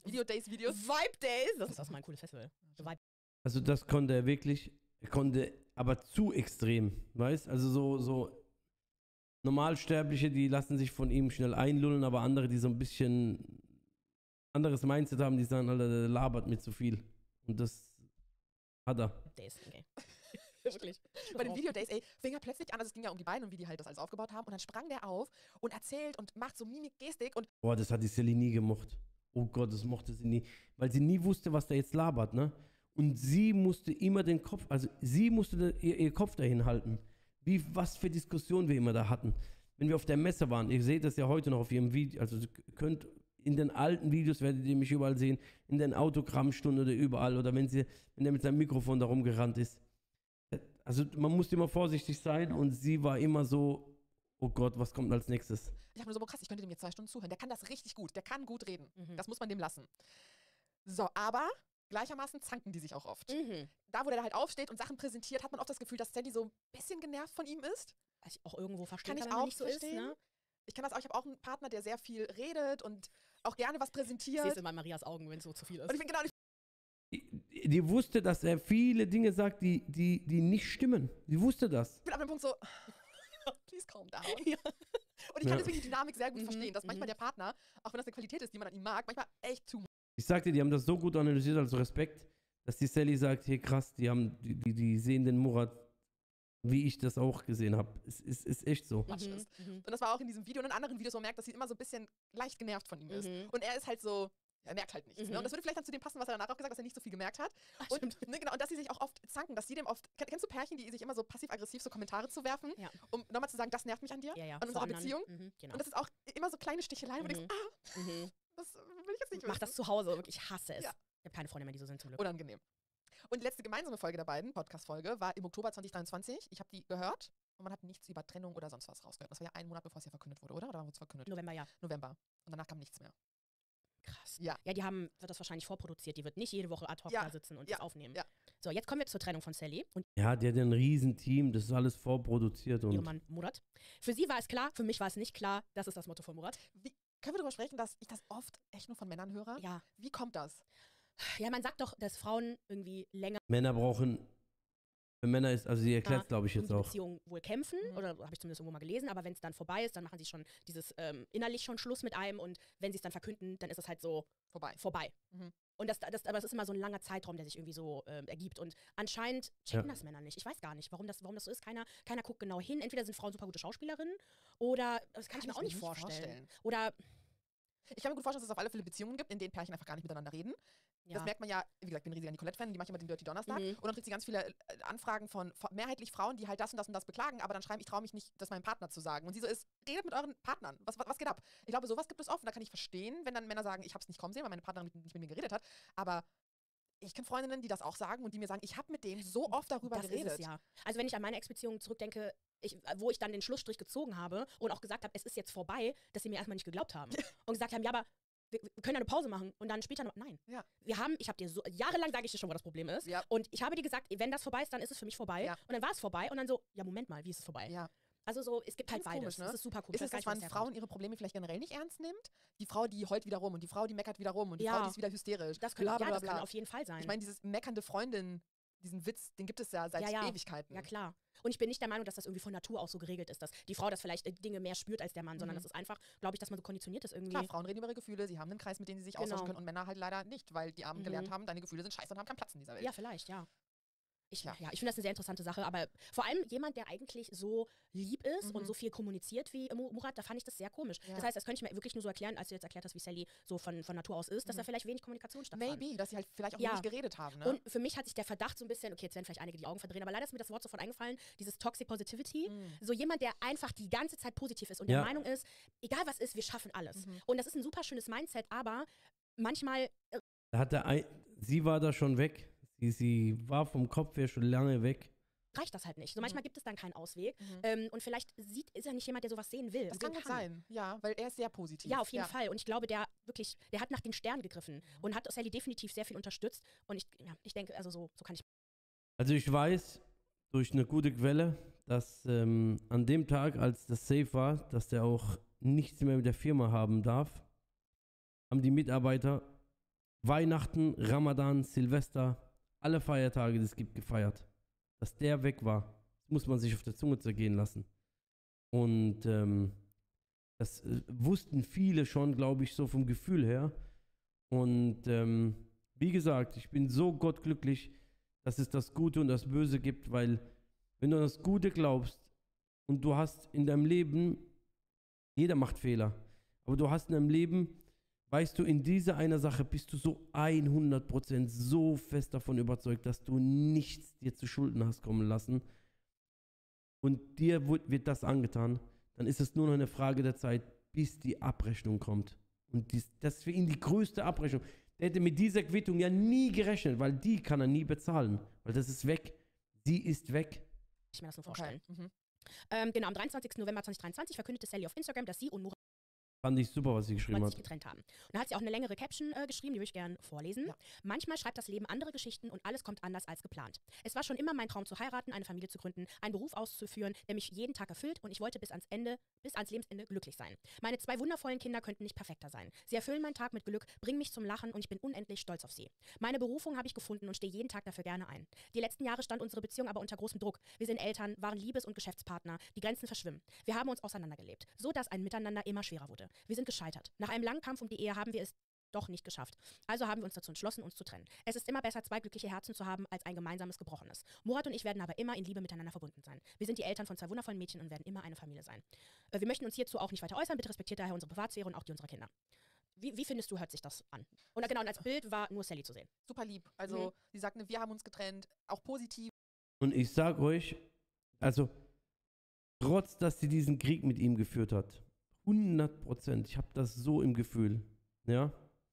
Vibe Days, das ist mal ein cooles Festival. Also das konnte er wirklich, aber zu extrem, weißt? Also so Normalsterbliche, die lassen sich von ihm schnell einlullen, aber andere, die so ein bisschen anderes Mindset haben, die sagen, Alter, der labert mir zu viel. Und das hat er. Days, okay. Wirklich. Bei den Video Days, fing er plötzlich an, also es ging ja um die beiden und wie die halt das alles aufgebaut haben und dann sprang der auf und erzählt und macht so Mimik, Gestik und... Boah, das hat die Sally nie gemocht. Oh Gott, das mochte sie nie. Weil sie nie wusste, was der jetzt labert, ne? Und sie musste immer den Kopf, also sie musste ihr Kopf dahin halten. Was für Diskussionen wir immer da hatten. Wenn wir auf der Messe waren, ihr seht das ja heute noch auf ihrem Video, also ihr könnt in den alten Videos, werdet ihr mich überall sehen, in den Autogrammstunden oder überall, oder wenn der mit seinem Mikrofon da rumgerannt ist. Also man musste immer vorsichtig sein und sie war immer so, oh Gott, was kommt als nächstes? Ich habe nur so, krass, ich könnte dem jetzt 2 Stunden zuhören. Der kann das richtig gut, der kann gut reden. Das muss man dem lassen. So, aber... Gleichermaßen zanken die sich auch oft. Da, wo der halt aufsteht und Sachen präsentiert, hat man oft das Gefühl, dass Sally so ein bisschen genervt von ihm ist. Was ich auch irgendwo verstehen kann, wenn auch nicht so verstehen. Ist, ne? Ich kann das auch, ich habe auch einen Partner, der sehr viel redet und auch gerne was präsentiert. Ich sehe es in Marias Augen, wenn es so zu viel ist. Und ich bin genau die wusste, dass er viele Dinge sagt, die nicht stimmen. Die wusste das. Ich bin ab dem Punkt so, please calm down. Ja. Und ich kann deswegen die Dynamik sehr gut verstehen, dass manchmal der Partner, auch wenn das eine Qualität ist, die man an ihm mag, manchmal echt zu. Ich sagte, die haben das so gut analysiert, also Respekt, dass die Sally sagt, hey krass, die sehen den Murat, wie ich das auch gesehen habe. Es ist echt so. Und das war auch in diesem Video und in anderen Videos, wo man merkt, dass sie immer so ein bisschen leicht genervt von ihm ist. Und er ist halt so, er merkt halt nichts. Ne? Und das würde vielleicht dann zu dem passen, was er danach auch gesagt hat, dass er nicht so viel gemerkt hat. Und, genau, und dass sie sich auch oft zanken, dass sie dem oft, kennst du Pärchen, die sich immer so passiv-aggressiv so Kommentare zu werfen, um nochmal zu sagen, das nervt mich an dir, an unserer Beziehung. Genau. Und das ist auch immer so kleine Sticheleien, wo du denkst, das will ich jetzt nicht wissen. Mach das zu Hause, wirklich, ich hasse es. Ja. Ich habe keine Freunde mehr, die so sind zum Glück. Unangenehm. Und die letzte gemeinsame Folge der beiden, Podcast-Folge, war im Oktober 2023. Ich habe die gehört und man hat nichts über Trennung oder sonst was rausgehört. Das war ja 1 Monat, bevor es ja verkündet wurde, oder? Oder wurde es verkündet? November, ja. November. Und danach kam nichts mehr. Krass. Ja. Ja, wird das wahrscheinlich vorproduziert. Die wird nicht jede Woche ad hoc da sitzen und das aufnehmen. Ja. So, jetzt kommen wir zur Trennung von Sally. Und ja, die hat ja ein Riesenteam, das ist alles vorproduziert. Und ihr Mann Murat. Für sie war es klar, für mich war es nicht klar. Das ist das Motto von Murat. Können wir darüber sprechen, dass ich das oft echt nur von Männern höre? Ja. Wie kommt das? Ja, man sagt doch, dass Frauen irgendwie länger Männer brauchen, für Männer ist, also sie erklärt es, glaube ich, jetzt um die auch. Beziehung wohl kämpfen, oder habe ich zumindest irgendwo mal gelesen, aber wenn es dann vorbei ist, dann machen sie schon dieses innerlich schon Schluss mit einem und wenn sie es dann verkünden, dann ist es halt so vorbei. Und aber das ist immer so ein langer Zeitraum, der sich irgendwie so ergibt und anscheinend checken das Männer nicht. Ich weiß gar nicht, warum das so ist. Keiner guckt genau hin. Entweder sind Frauen super gute Schauspielerinnen oder, das kann ich mir auch nicht vorstellen. Oder ich kann mir gut vorstellen, dass es auf alle Fälle Beziehungen gibt, in denen Pärchen einfach gar nicht miteinander reden. Ja. Das merkt man ja, wie gesagt, ich bin ein riesiger Nicolette-Fan, die mache ich immer den Dirty Donnerstag. Und dann kriegt sie ganz viele Anfragen von mehrheitlich Frauen, die halt das und das und das beklagen, aber dann schreiben, ich traue mich nicht, das meinem Partner zu sagen. Und sie so ist, redet mit euren Partnern. Was geht ab? Ich glaube, sowas gibt es oft. Und da kann ich verstehen, wenn dann Männer sagen, ich habe es nicht kommen sehen, weil meine Partnerin nicht mit mir geredet hat. Aber ich kenne Freundinnen, die das auch sagen und die mir sagen, ich habe mit dem so oft darüber geredet. Ist es, ja. Also wenn ich an meine Ex-Beziehung zurückdenke, wo ich dann den Schlussstrich gezogen habe und auch gesagt habe, es ist jetzt vorbei, dass sie mir erstmal nicht geglaubt haben. Und gesagt haben, ja, aber wir können ja eine Pause machen und dann später noch, nein. Ja. Ich habe dir so, jahrelang sage ich dir schon, wo das Problem ist. Ja. Und ich habe dir gesagt, wenn das vorbei ist, dann ist es für mich vorbei. Ja. Und dann war es vorbei und dann so, ja, Moment mal, wie ist es vorbei? Ja. Also so, es gibt halt beides. Komisch, ne? Das ist super komisch. Ist es, dass man Frauen ihre Probleme vielleicht generell nicht ernst nimmt? Die Frau, die heult wieder rum und die Frau, die meckert wieder rum und die Frau, die ist wieder hysterisch. Das kann auf jeden Fall sein. Ich meine, dieses meckernde Freundin diesen Witz, den gibt es ja seit Ewigkeiten. Ja, klar. Und ich bin nicht der Meinung, dass das irgendwie von Natur aus so geregelt ist, dass die Frau das vielleicht Dinge mehr spürt als der Mann, sondern das ist einfach, glaube ich, dass man so konditioniert ist irgendwie. Klar, Frauen reden über ihre Gefühle, sie haben einen Kreis, mit dem sie sich austauschen können und Männer halt leider nicht, weil die Armen gelernt haben, deine Gefühle sind scheiße und haben keinen Platz in dieser Welt. Ja, vielleicht, ja. Ich finde das eine sehr interessante Sache, aber vor allem jemand, der eigentlich so lieb ist und so viel kommuniziert wie Murat, da fand ich das sehr komisch. Ja. Das heißt, das könnte ich mir wirklich nur so erklären, als du jetzt erklärt hast, wie Sally so von Natur aus ist, dass da vielleicht wenig Kommunikation stattfand. Maybe, dass sie halt vielleicht auch nicht geredet haben. Ne? Und für mich hat sich der Verdacht so ein bisschen, okay, jetzt werden vielleicht einige die Augen verdrehen, aber leider ist mir das Wort sofort eingefallen, dieses Toxic Positivity. So jemand, der einfach die ganze Zeit positiv ist und der Meinung ist, egal was ist, wir schaffen alles. Und das ist ein super schönes Mindset, aber manchmal... Sie war da schon weg. Sie war vom Kopf her schon lange weg. Reicht das halt nicht. So manchmal gibt es dann keinen Ausweg. Und vielleicht ist er nicht jemand, der sowas sehen will. Das kann gut sein, ja, weil er ist sehr positiv. Ja, auf jeden Fall. Und ich glaube, der hat nach den Sternen gegriffen und hat Sally definitiv sehr viel unterstützt. Und ich denke, also so kann ich... Also ich weiß durch eine gute Quelle, dass an dem Tag, als das Safe war, dass der auch nichts mehr mit der Firma haben darf, haben die Mitarbeiter Weihnachten, Ramadan, Silvester, alle Feiertage, die es gibt, gefeiert. Dass der weg war, das muss man sich auf der Zunge zergehen lassen. Und das wussten viele schon, glaube ich, so vom Gefühl her. Und wie gesagt, ich bin so gottglücklich, dass es das Gute und das Böse gibt, weil wenn du an das Gute glaubst und du hast in deinem Leben, jeder macht Fehler, aber du hast in deinem Leben, weißt du, in dieser einer Sache bist du so 100% so fest davon überzeugt, dass du nichts dir zu Schulden hast kommen lassen und dir wird das angetan, dann ist es nur noch eine Frage der Zeit, bis die Abrechnung kommt. Und das ist für ihn die größte Abrechnung. Der hätte mit dieser Quittung ja nie gerechnet, weil die kann er nie bezahlen, weil das ist weg. Sie ist weg. Ich mir das nur vorstellen. Genau, am 23. November 2023 verkündete Sally auf Instagram, dass sie und Murat Fand ich super, was sie geschrieben hat. sich getrennt haben. Und da hat sie auch eine längere Caption geschrieben, die würde ich gerne vorlesen. Ja. Manchmal schreibt das Leben andere Geschichten und alles kommt anders als geplant. Es war schon immer mein Traum zu heiraten, eine Familie zu gründen, einen Beruf auszuführen, der mich jeden Tag erfüllt und ich wollte bis ans Lebensende glücklich sein. Meine 2 wundervollen Kinder könnten nicht perfekter sein. Sie erfüllen meinen Tag mit Glück, bringen mich zum Lachen und ich bin unendlich stolz auf sie. Meine Berufung habe ich gefunden und stehe jeden Tag dafür gerne ein. Die letzten Jahre stand unsere Beziehung aber unter großem Druck. Wir sind Eltern, waren Liebes- und Geschäftspartner, die Grenzen verschwimmen. Wir haben uns auseinandergelebt, so dass ein Miteinander immer schwerer wurde. Wir sind gescheitert. Nach einem langen Kampf um die Ehe haben wir es doch nicht geschafft. Also haben wir uns dazu entschlossen, uns zu trennen. Es ist immer besser, 2 glückliche Herzen zu haben, als ein gemeinsames gebrochenes. Murat und ich werden aber immer in Liebe miteinander verbunden sein. Wir sind die Eltern von 2 wundervollen Mädchen und werden immer eine Familie sein. Wir möchten uns hierzu auch nicht weiter äußern. Bitte respektiert daher unsere Privatsphäre und auch die unserer Kinder. Wie findest du, hört sich das an? Und genau, und als Bild war nur Sally zu sehen. Super lieb. Also, sie sagt, wir haben uns getrennt, auch positiv. Und ich sag euch, also, trotz, dass sie diesen Krieg mit ihm geführt hat, 100%, ich habe das so im Gefühl, ja,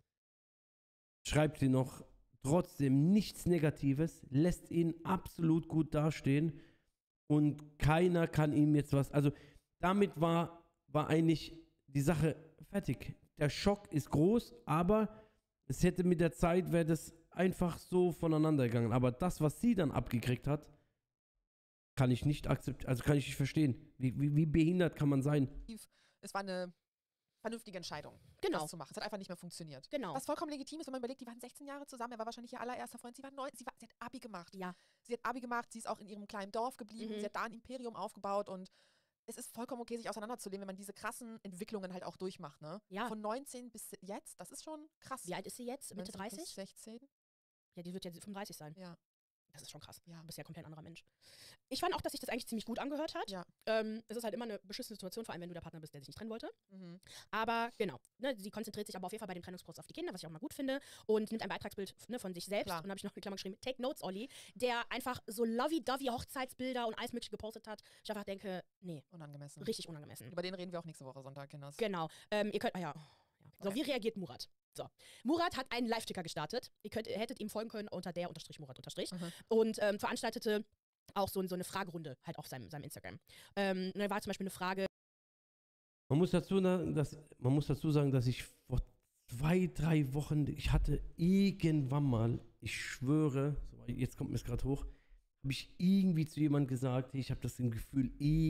schreibt sie noch trotzdem nichts Negatives, lässt ihn absolut gut dastehen und keiner kann ihm jetzt was, also damit war eigentlich die Sache fertig. Der Schock ist groß, aber es hätte mit der Zeit, wäre das einfach so voneinander gegangen. Aber das, was sie dann abgekriegt hat, kann ich nicht akzeptieren, also kann ich nicht verstehen. Wie behindert kann man sein? Es war eine vernünftige Entscheidung, das zu machen. Es hat einfach nicht mehr funktioniert. Genau. Was vollkommen legitim ist, wenn man überlegt, die waren 16 Jahre zusammen, er war wahrscheinlich ihr allererster Freund, sie war 9, sie hat Abi gemacht. Ja. Sie hat Abi gemacht, sie ist auch in ihrem kleinen Dorf geblieben, sie hat da ein Imperium aufgebaut und es ist vollkommen okay, sich auseinanderzuleben, wenn man diese krassen Entwicklungen halt auch durchmacht, ne? Ja. Von 19 bis jetzt, das ist schon krass. Wie alt ist sie jetzt? Mitte 30? 16? Ja, die wird ja 35 sein. Ja. Das ist schon krass. Ja. Du bist ja ein komplett anderer Mensch. Ich fand auch, dass sich das eigentlich ziemlich gut angehört hat. Ja. Es ist halt immer eine beschissene Situation, vor allem wenn du der Partner bist, der sich nicht trennen wollte. Aber genau, ne, sie konzentriert sich aber auf jeden Fall bei dem Trennungsprozess auf die Kinder, was ich auch mal gut finde, und nimmt ein Beitragsbild von sich selbst. Klar. Und da habe ich noch in Klammern geschrieben, Take Notes, Olli, der einfach so lovey-dovey Hochzeitsbilder und alles mögliche gepostet hat. Ich einfach denke, nee. Unangemessen. Richtig unangemessen. Über den reden wir auch nächste Woche Sonntag, Kinders. Genau. Ihr könnt, So, wie reagiert Murat? So, Murat hat einen Live-Ticker gestartet. Ihr hättet ihm folgen können unter der _Murat_ und veranstaltete auch so eine Fragerunde halt auf seinem Instagram. Da war zum Beispiel eine Frage. Man muss dazu sagen, dass ich vor 2-3 Wochen, ich hatte irgendwann mal, ich schwöre, jetzt kommt mir es gerade hoch, habe ich irgendwie zu jemandem gesagt, ich habe das im Gefühl,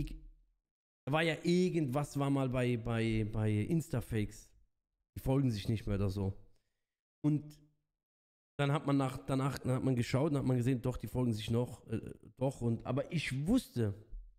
da war ja irgendwas, war mal bei Insta-Fakes. Die folgen sich nicht mehr oder so. Und Dann hat man danach hat man geschaut und hat man gesehen, doch, die folgen sich noch, doch. Aber ich wusste,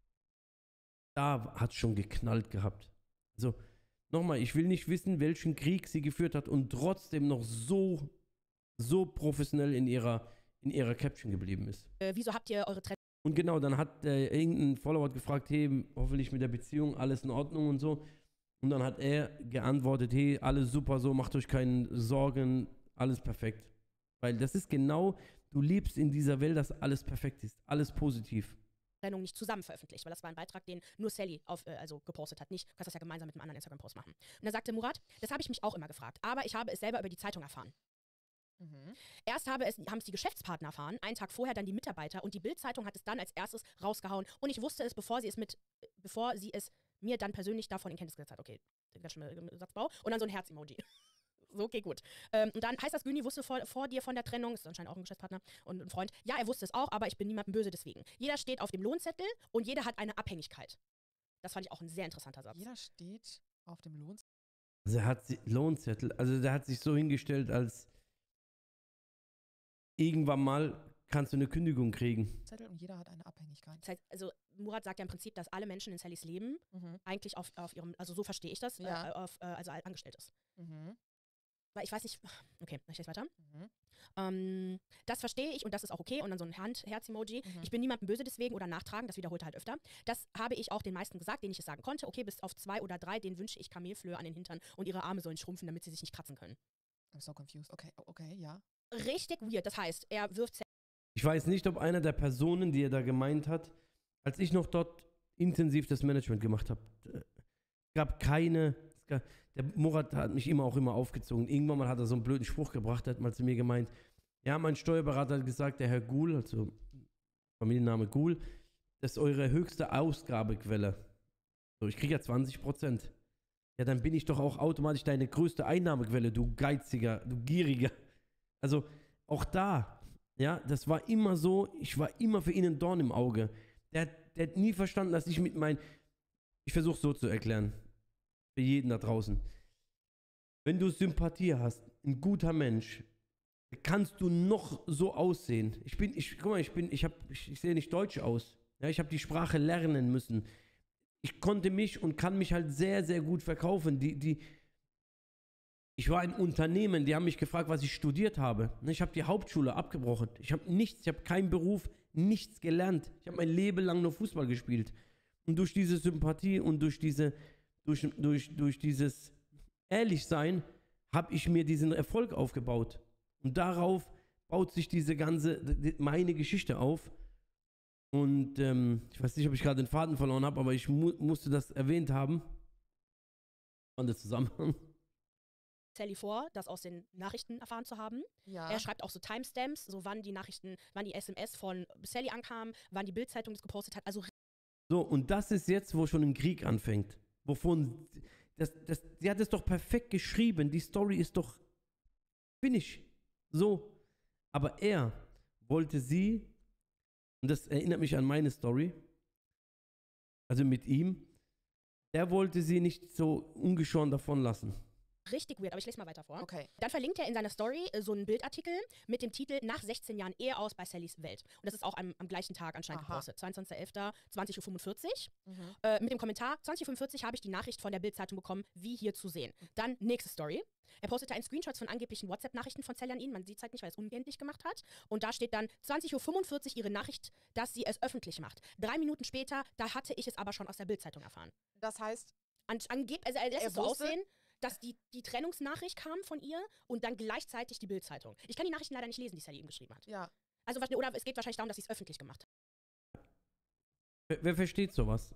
da hat es schon geknallt gehabt. Also, nochmal, ich will nicht wissen, welchen Krieg sie geführt hat und trotzdem noch so professionell in ihrer Caption geblieben ist. Wieso habt ihr eure Trennung? Und genau, dann hat irgendein Follower gefragt, hey, hoffentlich mit der Beziehung alles in Ordnung und so. Und dann hat er geantwortet, hey, alles super so, macht euch keine Sorgen, alles perfekt. Weil das ist genau, du lebst in dieser Welt, dass alles perfekt ist, alles positiv. Trennung nicht zusammen veröffentlicht, weil das war ein Beitrag, den nur Sally gepostet hat. Nicht, du kannst das ja gemeinsam mit einem anderen Instagram-Post machen. Und dann sagte Murat, das habe ich mich auch immer gefragt, aber ich habe es selber über die Zeitung erfahren. Erst haben es die Geschäftspartner erfahren, einen Tag vorher dann die Mitarbeiter und die Bild-Zeitung hat es dann als erstes rausgehauen und ich wusste es, bevor sie es mir dann persönlich davon in Kenntnis gesetzt hat. Okay, ganz schön Satzbau. Und dann so ein Herz-Emoji. So, okay, gut. Und dann heißt das, Güni wusste vor dir von der Trennung, ist anscheinend auch ein Geschäftspartner und ein Freund. Ja, er wusste es auch, aber ich bin niemandem böse deswegen. Jeder steht auf dem Lohnzettel und jeder hat eine Abhängigkeit. Das fand ich auch ein sehr interessanter Satz. Jeder steht auf dem Lohnzettel. Also er hat Lohnzettel, also der hat sich so hingestellt, als irgendwann mal kannst du eine Kündigung kriegen. Und jeder hat eine Abhängigkeit. Das heißt, also Murat sagt ja im Prinzip, dass alle Menschen in Sallys Leben eigentlich auf ihrem, also so verstehe ich das, also angestellt ist. Weil ich weiß nicht, okay, ich lese weiter. Das verstehe ich und das ist auch okay und dann so ein Herz-Emoji. Ich bin niemandem böse deswegen oder nachtragen, das wiederholt er halt öfter. Das habe ich auch den meisten gesagt, denen ich es sagen konnte. Okay, bis auf 2 oder 3, denen wünsche ich Kamelflöhe an den Hintern und ihre Arme sollen schrumpfen, damit sie sich nicht kratzen können. I'm so confused. Okay, ja. Richtig weird, das heißt, er wirft... Ich weiß nicht, ob einer der Personen, die er da gemeint hat, als ich noch dort intensiv das Management gemacht habe, gab keine... Der Murat hat mich immer aufgezogen. Irgendwann mal hat er so einen blöden Spruch gebracht, er hat mal zu mir gemeint, ja, mein Steuerberater hat gesagt, der Herr Gul, also Familienname Gul, das ist eure höchste Ausgabequelle. So, ich kriege ja 20%. Ja, dann bin ich doch auch automatisch deine größte Einnahmequelle, du Geiziger, du Gieriger. Also, auch da, ja, das war immer so, ich war immer für ihn ein Dorn im Auge. Der hat nie verstanden, dass ich ich versuche es so zu erklären, für jeden da draußen. Wenn du Sympathie hast, ein guter Mensch, kannst du noch so aussehen. Ich sehe nicht deutsch aus. Ja, ich habe die Sprache lernen müssen. Ich konnte mich und kann mich halt sehr, sehr gut verkaufen. Ich war ein Unternehmen, die haben mich gefragt, was ich studiert habe. Ich habe die Hauptschule abgebrochen. Ich habe keinen Beruf, nichts gelernt. Ich habe mein Leben lang nur Fußball gespielt. Und durch diese Sympathie und durch dieses Ehrlichsein habe ich mir diesen Erfolg aufgebaut. Und darauf baut sich meine Geschichte auf. Und ich weiß nicht, ob ich gerade den Faden verloren habe, aber ich musste das erwähnt haben. Und der Zusammenhang. Sally vor, das aus den Nachrichten erfahren zu haben. Ja. Er schreibt auch so Timestamps, so wann die SMS von Sally ankam, wann die Bild-Zeitung das gepostet hat. Also so, und das ist jetzt, wo schon ein Krieg anfängt. Sie hat es doch perfekt geschrieben. Die Story ist doch finish. So. Aber er wollte sie, und das erinnert mich an meine Story, also mit ihm, er wollte sie nicht so ungeschoren davon lassen. Richtig weird, aber ich lese mal weiter vor. Okay. Dann verlinkt er in seiner Story so einen Bildartikel mit dem Titel Nach 16 Jahren Ehe aus bei Sallys Welt. Und das ist auch am gleichen Tag anscheinend gepostet. 22.11., 20.45 Uhr. Mit dem Kommentar, 20.45 Uhr habe ich die Nachricht von der Bild-Zeitung bekommen, wie hier zu sehen. Dann nächste Story. Er postete einen Screenshot von angeblichen WhatsApp-Nachrichten von Sally an ihn. Man sieht es halt nicht, weil er es unkenntlich gemacht hat. Und da steht dann 20.45 Uhr ihre Nachricht, dass sie es öffentlich macht. 3 Minuten später, da hatte ich es aber schon aus der Bild-Zeitung erfahren. Das heißt... Also er lässt es so aussehen, dass die Trennungsnachricht kam von ihr und dann gleichzeitig die Bild-Zeitung. Ich kann die Nachrichten leider nicht lesen, die Sally ihm geschrieben hat. Ja. Also, oder es geht wahrscheinlich darum, dass sie es öffentlich gemacht hat. Wer versteht sowas?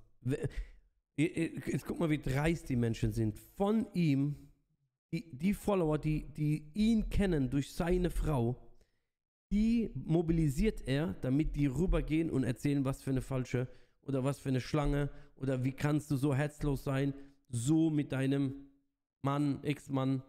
Jetzt guck mal, wie dreist die Menschen sind. Von ihm, die Follower, die ihn kennen durch seine Frau, die mobilisiert er, damit die rübergehen und erzählen, was für eine falsche oder was für eine Schlange oder wie kannst du so herzlos sein, so mit deinem Mann, Ex-Mann.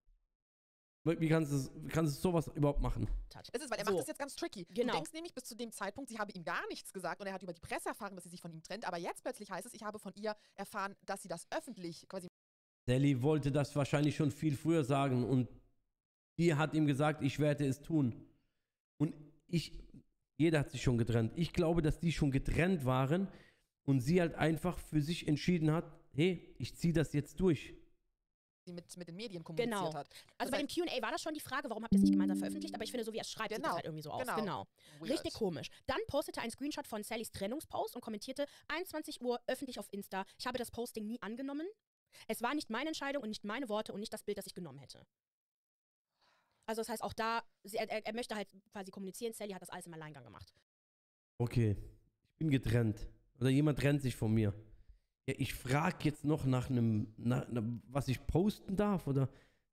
Wie kannst du sowas überhaupt machen? Es ist, weil er macht das jetzt ganz tricky. Genau. Du denkst nämlich bis zu dem Zeitpunkt, sie habe ihm gar nichts gesagt und er hat über die Presse erfahren, dass sie sich von ihm trennt. Aber jetzt plötzlich heißt es, ich habe von ihr erfahren, dass sie das öffentlich quasi... Sally wollte das wahrscheinlich schon viel früher sagen und Die hat ihm gesagt, ich werde es tun. Und jeder hat sich schon getrennt. Ich glaube, dass die schon getrennt waren und sie halt einfach für sich entschieden hat, hey, ich ziehe das jetzt durch. Sie mit den Medien kommuniziert hat. Also bei dem Q&A war das schon die Frage, warum habt ihr es nicht gemeinsam veröffentlicht, aber ich finde, so wie er es schreibt, sieht das halt irgendwie so aus. Genau. Richtig komisch. Dann postete ein Screenshot von Sallys Trennungspost und kommentierte, 21 Uhr öffentlich auf Insta, ich habe das Posting nie angenommen. Es war nicht meine Entscheidung und nicht meine Worte und nicht das Bild, das ich genommen hätte. Also das heißt auch da, er möchte halt quasi kommunizieren, Sally hat das alles im Alleingang gemacht. Okay, ich bin getrennt. Oder jemand trennt sich von mir. Ja, ich frage jetzt noch nach was ich posten darf, oder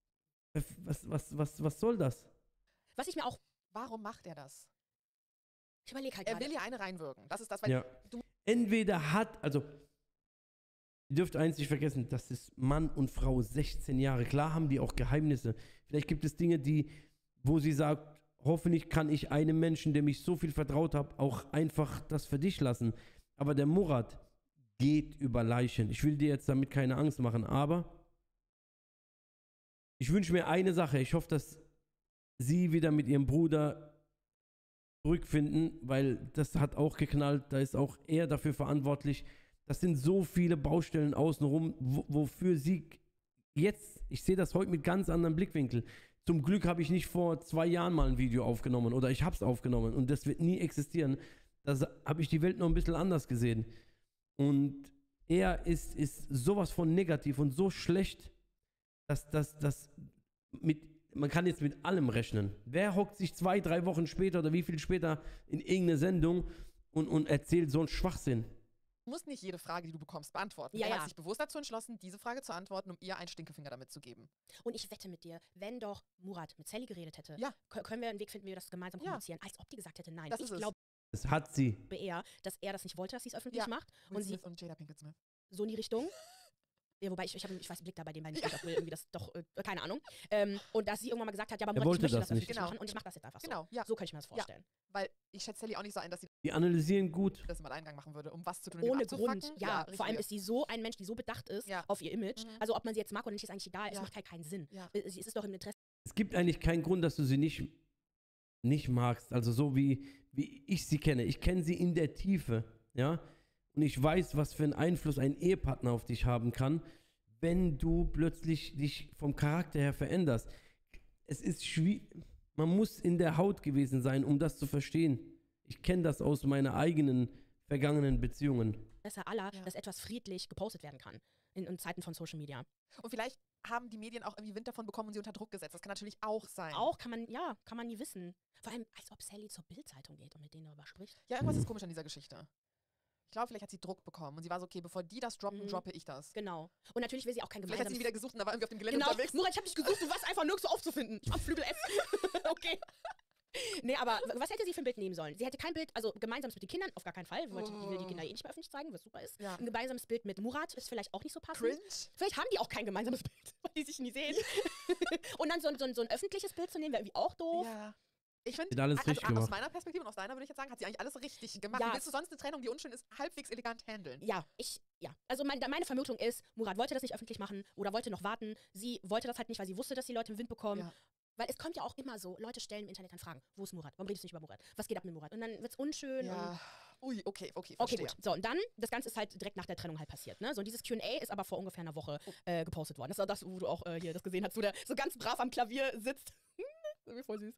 was soll das? Was ich mir auch... Warum macht er das? Ich überlege halt Er will ja eine reinwirken. Das ist das, weil Entweder ihr dürft eins nicht vergessen, das ist Mann und Frau 16 Jahre. Klar haben die auch Geheimnisse. Vielleicht gibt es Dinge, wo sie sagt, hoffentlich kann ich einem Menschen, dem ich so viel vertraut habe, auch einfach das für dich lassen. Aber der Murat geht über Leichen. Ich will dir jetzt damit keine Angst machen, aber ich wünsche mir eine Sache. Ich hoffe, dass sie wieder mit ihrem Bruder zurückfinden, weil das hat auch geknallt. Da ist auch er dafür verantwortlich. Das sind so viele Baustellen außenrum, wofür sie jetzt, ich sehe das heute mit ganz anderen Blickwinkel. Zum Glück habe ich nicht vor 2 Jahren mal ein Video aufgenommen oder ich habe es aufgenommen und das wird nie existieren. Da habe ich die Welt noch ein bisschen anders gesehen. Und er ist sowas von negativ und so schlecht, man kann jetzt mit allem rechnen. Wer hockt sich 2, 3 Wochen später oder wie viel später in irgendeine Sendung und erzählt so einen Schwachsinn? Du musst nicht jede Frage, die du bekommst, beantworten. Ja, er hat sich bewusst dazu entschlossen, diese Frage zu antworten, um ihr einen Stinkefinger damit zu geben. Und ich wette mit dir, wenn doch Murat mit Sally geredet hätte, können wir einen Weg finden, wie wir das gemeinsam kommunizieren. Als ob die gesagt hätte, nein. Das ich glaube es hat sie. Eher, dass er das nicht wollte, dass sie es öffentlich macht. Und sie und Jada Pinkett Smith. So in die Richtung. Ja, wobei ich weiß den Blick da bei den beiden nicht, will irgendwie das doch, keine Ahnung. Und dass sie irgendwann mal gesagt hat, ja, aber Murat, ich möchte das öffentlich machen und ich mache das jetzt einfach so. Genau, so kann ich mir das vorstellen. Weil ich schätze Sally auch nicht so ein, dass sie die analysieren gut. das mal Eingang machen würde, um was zu tun. Ohne Grund, ja. Vor allem ist sie so ein Mensch, die so bedacht ist auf ihr Image. Also ob man sie jetzt mag oder nicht, ist eigentlich egal. Es macht halt keinen Sinn. Es ist doch im Interesse. Es gibt eigentlich keinen Grund, dass du sie nicht magst. Also so wie ich sie kenne. Ich kenne sie in der Tiefe, ja. Und ich weiß, was für einen Einfluss ein Ehepartner auf dich haben kann, wenn du plötzlich dich vom Charakter her veränderst. Es ist schwierig. Man muss in der Haut gewesen sein, um das zu verstehen. Ich kenne das aus meinen eigenen vergangenen Beziehungen. Besser aller, dass etwas friedlich gepostet werden kann in Zeiten von Social Media. Und vielleicht haben die Medien auch irgendwie Wind davon bekommen und sie unter Druck gesetzt. Das kann natürlich auch sein. Kann man nie wissen. Vor allem, als ob Sally zur Bild-Zeitung geht und mit denen darüber spricht. Ja, irgendwas ist komisch an dieser Geschichte. Ich glaube, vielleicht hat sie Druck bekommen und sie war so, okay, bevor die das droppen, droppe ich das. Genau. Und natürlich will sie auch kein gemeinsames... Vielleicht hat sie ihn wieder gesucht und da war irgendwie auf dem Gelände unterwegs. Murat, ich hab dich gesucht, du warst einfach nirgendwo aufzufinden. Ich hab Flügel F. Okay. Nee, aber was hätte sie für ein Bild nehmen sollen? Sie hätte kein Bild, also gemeinsames mit den Kindern, auf gar keinen Fall. Die will die Kinder eh nicht mehr öffentlich zeigen, was super ist. Ja. Ein gemeinsames Bild mit Murat ist vielleicht auch nicht so passend. Cringe. Vielleicht haben die auch kein gemeinsames Bild, weil die sich nie sehen. Und dann so ein öffentliches Bild zu nehmen, wäre irgendwie auch doof. Ja. Ich finde, aus meiner Perspektive und aus deiner würde ich jetzt sagen, hat sie eigentlich alles richtig gemacht. Wie willst du sonst eine Trennung, die unschön ist, halbwegs elegant handeln? Ja. Also meine Vermutung ist, Murat wollte das nicht öffentlich machen oder wollte noch warten. Sie wollte das halt nicht, weil sie wusste, dass die Leute im Wind bekommen. Ja. Weil es kommt ja auch immer so, Leute stellen im Internet dann Fragen, wo ist Murat? Warum redest du nicht über Murat? Was geht ab mit Murat? Und dann wird's unschön. Ja. Ui, okay, verstehe. Okay, gut. So, und dann, das Ganze ist halt direkt nach der Trennung halt passiert, ne? So, und dieses Q&A ist aber vor ungefähr einer Woche gepostet worden. Das war das, wo du auch hier das gesehen hast, wo der so ganz brav am Klavier sitzt. Das ist voll süß.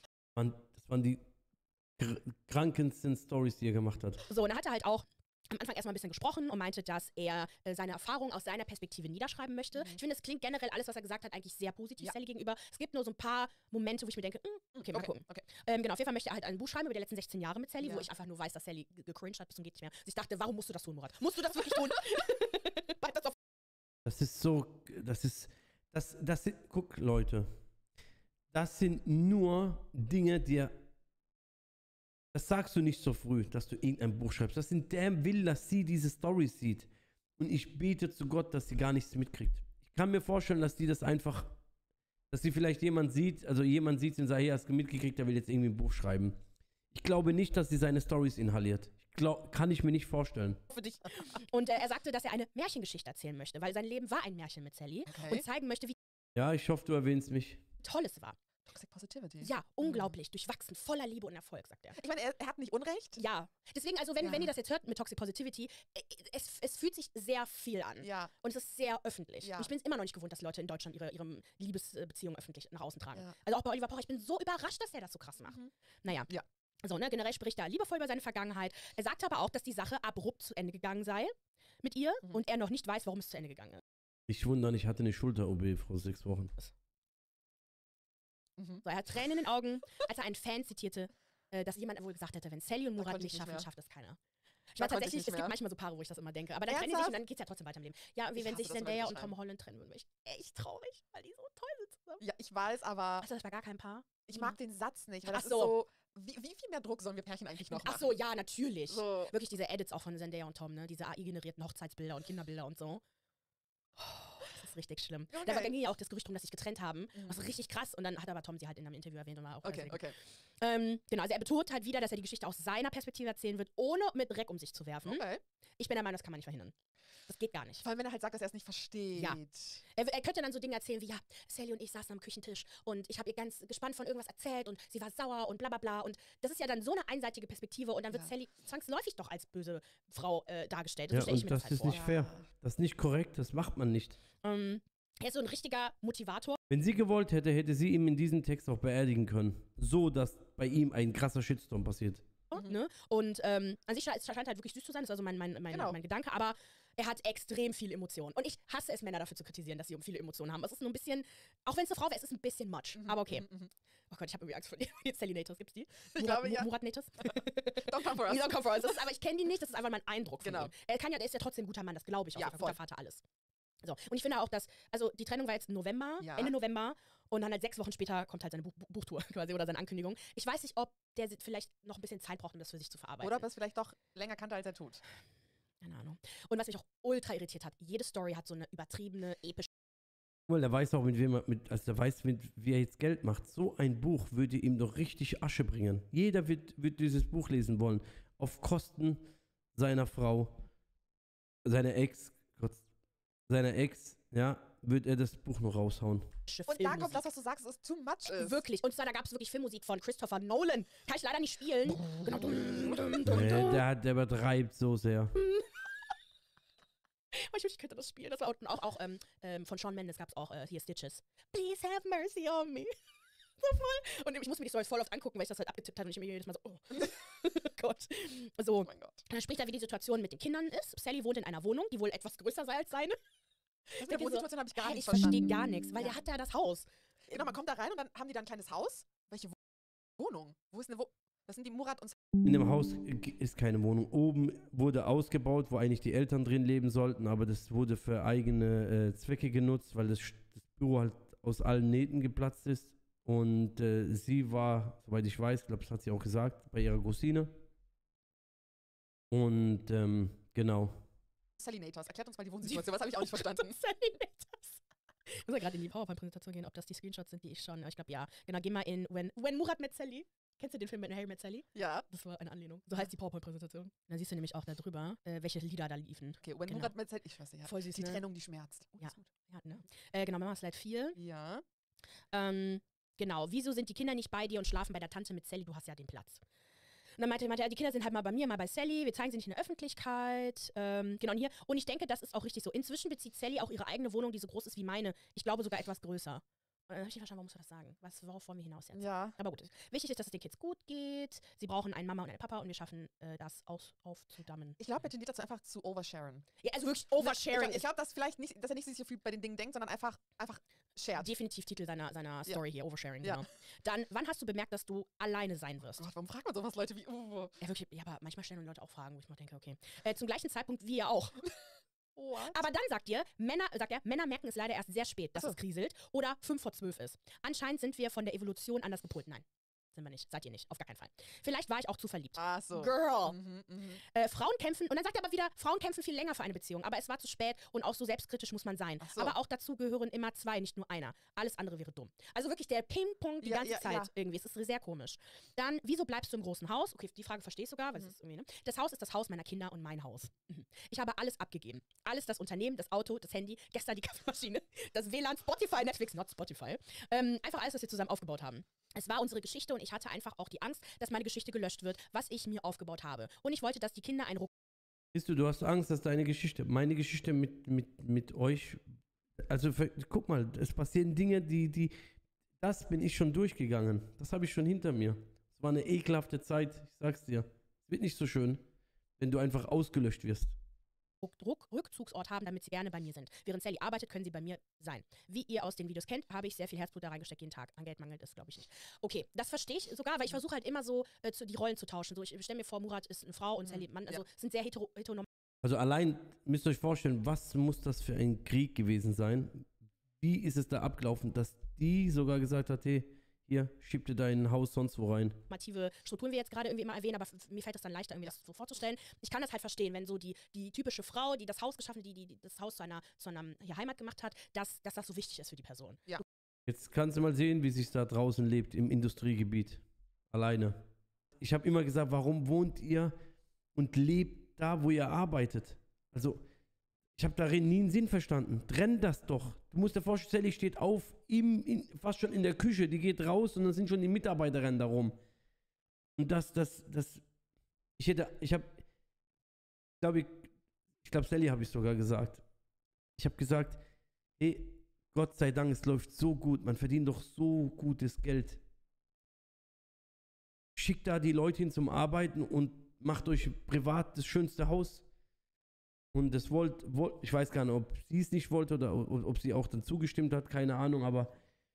Das waren die krankensten Storys, die er gemacht hat. So, und er hatte halt auch am Anfang erstmal ein bisschen gesprochen und meinte, dass er seine Erfahrungen aus seiner Perspektive niederschreiben möchte. Ich finde, es klingt generell alles, was er gesagt hat, eigentlich sehr positiv Sally gegenüber. Es gibt nur so ein paar Momente, wo ich mir denke, okay, mal gucken. Okay. Genau, auf jeden Fall möchte er halt ein Buch schreiben über die letzten 16 Jahre mit Sally, wo ich einfach nur weiß, dass Sally gecringed hat bis zum geht nicht mehr. Also ich dachte, warum musst du das tun, Murat? Musst du das wirklich tun? Das ist so, guck, Leute, das sind nur Dinge, das sagst du nicht so früh, dass du irgendein Buch schreibst. Der will, dass sie diese Storys sieht. Und ich bete zu Gott, dass sie gar nichts mitkriegt. Ich kann mir vorstellen, dass dass sie vielleicht jemand sieht und sagt, hey, hast du mitgekriegt, der will jetzt irgendwie ein Buch schreiben. Ich glaube nicht, dass sie seine Storys inhaliert. Kann ich mir nicht vorstellen. Für dich. Und er sagte, dass er eine Märchengeschichte erzählen möchte, weil sein Leben war ein Märchen mit Sally und zeigen möchte, wie ja, ich hoffe, du erwähnst mich. toll es war. Toxic Positivity. Ja, unglaublich, durchwachsen, voller Liebe und Erfolg, sagt er. Ich meine, er hat nicht Unrecht. Ja, deswegen, also wenn ihr das jetzt hört mit Toxic Positivity, es fühlt sich sehr viel an. Ja. Und es ist sehr öffentlich. Ja. Und ich bin es immer noch nicht gewohnt, dass Leute in Deutschland ihre Liebesbeziehung öffentlich nach außen tragen. Ja. Also auch bei Oliver Pocher, ich bin so überrascht, dass er das so krass macht. Naja. Ja. So, ne, generell spricht er liebevoll über seine Vergangenheit. Er sagte aber auch, dass die Sache abrupt zu Ende gegangen sei mit ihr und er noch nicht weiß, warum es zu Ende gegangen ist. Ich wundere, ich hatte eine Schulter-OP vor 6 Wochen. So, er hat Tränen in den Augen, als er einen Fan zitierte, dass jemand wohl gesagt hätte, wenn Sally und Murat nicht schaffen, schafft es keiner. Ich meine tatsächlich, es gibt manchmal so Paare, wo ich das immer denke. Aber dann trennen die sich und dann geht es ja trotzdem weiter im Leben. Ja, wie wenn sich Zendaya und Tom Holland trennen würden, wäre ich echt traurig, weil die so toll sind zusammen. Ja, ich weiß, aber... Hast du das bei gar keinem Paar? Ich mag den Satz nicht, weil das ist so... Wie viel mehr Druck sollen wir Pärchen eigentlich noch machen? Ach so, ja, natürlich. So. Wirklich diese Edits auch von Zendaya und Tom, ne? Diese AI-generierten Hochzeitsbilder und Kinderbilder und so. Das ist richtig schlimm. Okay. Da ging ja auch das Gerücht drum, dass sie sich getrennt haben. Das ist richtig krass. Und dann hat aber Tom sie halt in einem Interview erwähnt und war auch Okay. Genau, also er betont halt wieder, dass er die Geschichte aus seiner Perspektive erzählen wird, ohne mit Dreck um sich zu werfen. Okay. Ich bin der Meinung, das kann man nicht verhindern. Das geht gar nicht. Vor allem, wenn er halt sagt, dass er es nicht versteht. Ja. Er könnte dann so Dinge erzählen wie, ja, Sally und ich saßen am Küchentisch und ich habe ihr ganz gespannt von irgendwas erzählt und sie war sauer und bla bla bla. Und das ist ja dann so eine einseitige Perspektive und dann wird Sally zwangsläufig doch als böse Frau dargestellt. Ja, und das ist nicht fair. Das ist nicht korrekt, das macht man nicht. Er ist so ein richtiger Motivator. Wenn sie gewollt hätte, hätte sie ihm in diesem Text auch beerdigen können. So, dass bei ihm ein krasser Shitstorm passiert. Ne? Und an sich scheint halt wirklich süß zu sein, das ist also mein Gedanke, aber er hat extrem viele Emotionen. Und ich hasse es, Männer dafür zu kritisieren, dass sie viele Emotionen haben. Es ist nur ein bisschen, auch wenn es eine Frau wäre, es ist ein bisschen much. Aber okay. Oh Gott, ich habe irgendwie Angst vor den Sally-Nators. Gibt's die? Ich glaube, ja. Murat-Nators? Don't come for us. Don't come for us. Aber ich kenne die nicht, das ist einfach mein Eindruck von Genau. ihm. Der ist ja trotzdem ein guter Mann, das glaube ich auch. Ja, Ein guter Vater, alles. So. Und ich finde auch, dass, also die Trennung war jetzt November, Ende November und dann halt 6 Wochen später kommt halt seine Buchtour quasi oder seine Ankündigung. Ich weiß nicht, ob der vielleicht noch ein bisschen Zeit braucht, um das für sich zu verarbeiten. Oder ob er es vielleicht doch länger kannte, als er tut. Keine Ahnung. Und was mich auch ultra irritiert hat, jede Story hat so eine übertriebene, epische... Weil er weiß auch, der weiß, wie er jetzt Geld macht. So ein Buch würde ihm doch richtig Asche bringen. Jeder wird dieses Buch lesen wollen. Auf Kosten seiner Frau, seiner Ex, ja, wird er das Buch noch raushauen. Und da kommt das, was du sagst, ist too much ist. Wirklich. Und zwar, da gab es wirklich Filmmusik von Christopher Nolan. Kann ich leider nicht spielen. Genau. Der übertreibt so sehr. Ich könnte das spielen. Das war auch von Shawn Mendes gab es auch hier Stitches. Please have mercy on me. So voll. Und ich musste mir die Story voll oft angucken, weil ich das halt abgetippt habe und ich mir jedes Mal so, oh Gott. So. Oh mein Gott. Und dann spricht er, wie die Situation mit den Kindern ist. Sally wohnt in einer Wohnung, die wohl etwas größer sei als seine. Das mit der Wohnsituation habe ich gar nicht Ich verstanden. verstehe gar nichts, weil der hat ja das Haus. Genau, man kommt da rein und dann haben die da ein kleines Haus. Welche Wohnung? Wo ist eine Wohnung? Das sind die Murat und... In dem Haus ist keine Wohnung. Oben wurde ausgebaut, wo eigentlich die Eltern drin leben sollten, aber das wurde für eigene Zwecke genutzt, weil das Büro halt aus allen Nähten geplatzt ist. Und sie war, soweit ich weiß, glaube, das hat sie auch gesagt, bei ihrer Cousine. Und genau. Sally-Nators. Erklärt uns mal die Wohnsituation. Was habe ich auch nicht verstanden? Sally-Nators. Ich muss ja gerade in die PowerPoint-Präsentation gehen, ob das die Screenshots sind, die ich schon... Ich glaube, ja. Genau, geh mal in When Murat Met Sally. Kennst du den Film mit Harry Met Sally? Ja. Das war eine Anlehnung. So heißt die PowerPoint-Präsentation. Da siehst du nämlich auch da drüber, welche Lieder da liefen. Okay, When Murat Met Sally. Ich weiß nicht. Voll süß, die ne? Trennung, die schmerzt. Oh, ja. Ist gut. Ja, ne? Genau, machen wir Slide 4. Ja. Genau, wieso sind die Kinder nicht bei dir und schlafen bei der Tante mit Sally? Du hast ja den Platz. Und dann meinte er, die Kinder sind halt mal bei mir, mal bei Sally. Wir zeigen sie nicht in der Öffentlichkeit. Genau, und hier. Und ich denke, das ist auch richtig so. Inzwischen bezieht Sally auch ihre eigene Wohnung, die so groß ist wie meine. Ich glaube sogar etwas größer. Und dann habe ich nicht verstanden, warum musst du das sagen? Worauf wollen wir hinaus jetzt? Ja. Aber gut. Wichtig ist, dass es den Kids gut geht. Sie brauchen eine Mama und einen Papa und wir schaffen das aufzudammen. Ich glaube, er tendiert dazu einfach zu oversharen. Ja, also wirklich oversharing. Ich glaube, dass vielleicht nicht, dass er nicht so viel bei den Dingen denkt, sondern einfach shared. Definitiv Titel seiner Story hier, Oversharing, Ja. genau. Dann, wann hast du bemerkt, dass du alleine sein wirst? Oh Gott, warum fragt man sowas Leute wie, Ja, wirklich, ja, aber manchmal stellen Leute auch Fragen, wo ich mal denke, okay. Zum gleichen Zeitpunkt wie ihr auch. What? Aber dann sagt er, Männer merken es leider erst sehr spät, dass es kriselt oder 5 vor 12 ist. Anscheinend sind wir von der Evolution anders gepolt. Nein. Sind wir nicht. Seid ihr nicht. Auf gar keinen Fall. Vielleicht war ich auch zu verliebt. Ach so. Girl. Frauen kämpfen, und dann sagt er aber wieder, Frauen kämpfen viel länger für eine Beziehung, aber es war zu spät und auch so selbstkritisch muss man sein. So. Aber auch dazu gehören immer zwei, nicht nur einer. Alles andere wäre dumm. Also wirklich der Ping-Pong die ganze Zeit irgendwie. Es ist sehr komisch. Dann, wieso bleibst du im großen Haus? Okay, die Frage verstehe ich sogar, weil es ist irgendwie, ne? Das Haus ist das Haus meiner Kinder und mein Haus. Ich habe alles abgegeben. Alles, das Unternehmen, das Auto, das Handy, gestern die Kaffeemaschine, das WLAN, Spotify, Netflix, not Spotify. Einfach alles, was wir zusammen aufgebaut haben. Es war unsere Geschichte und ich hatte einfach auch die Angst, dass meine Geschichte gelöscht wird, was ich mir aufgebaut habe. Und ich wollte, dass die Kinder einen Ruck. Siehst du, du hast Angst, dass meine Geschichte mit euch, also guck mal, es passieren Dinge, das bin ich schon durchgegangen. Das habe ich schon hinter mir. Es war eine ekelhafte Zeit, ich sag's dir. Es wird nicht so schön, wenn du einfach ausgelöscht wirst. Rückzugsort haben, damit sie gerne bei mir sind. Während Sally arbeitet, können sie bei mir sein. Wie ihr aus den Videos kennt, habe ich sehr viel Herzblut da reingesteckt jeden Tag. An Geld mangelt es, glaube ich, nicht. Okay, das verstehe ich sogar, weil ich versuche halt immer so die Rollen zu tauschen. So, ich stelle mir vor, Murat ist eine Frau und Sally ein Mann. Also sind sehr heteronorm. Also allein müsst ihr euch vorstellen, was muss das für ein Krieg gewesen sein? Wie ist es da abgelaufen, dass die sogar gesagt hat, hey, hier, schieb dir dein Haus sonst wo rein. Normative Strukturen wir jetzt gerade irgendwie immer erwähnen, aber mir fällt es dann leichter, irgendwie das so vorzustellen. Ich kann das halt verstehen, wenn so die typische Frau, die das Haus geschaffen, die das Haus zu einer Heimat gemacht hat, dass das so wichtig ist für die Person. Ja. Jetzt kannst du mal sehen, wie sich da draußen lebt im Industriegebiet. Alleine. Ich habe immer gesagt, warum wohnt ihr und lebt da, wo ihr arbeitet? Also, ich habe darin nie einen Sinn verstanden. Trenn das doch. Du musst dir vorstellen, Sally steht auf, fast schon in der Küche, die geht raus und dann sind schon die Mitarbeiterinnen da rum. Und ich glaube, Sally habe ich sogar gesagt. Ich habe gesagt, hey, Gott sei Dank, es läuft so gut, man verdient doch so gutes Geld. Schickt da die Leute hin zum Arbeiten und macht euch privat das schönste Haus. Und das ich weiß gar nicht, ob sie es nicht wollte oder ob sie auch dann zugestimmt hat, keine Ahnung, aber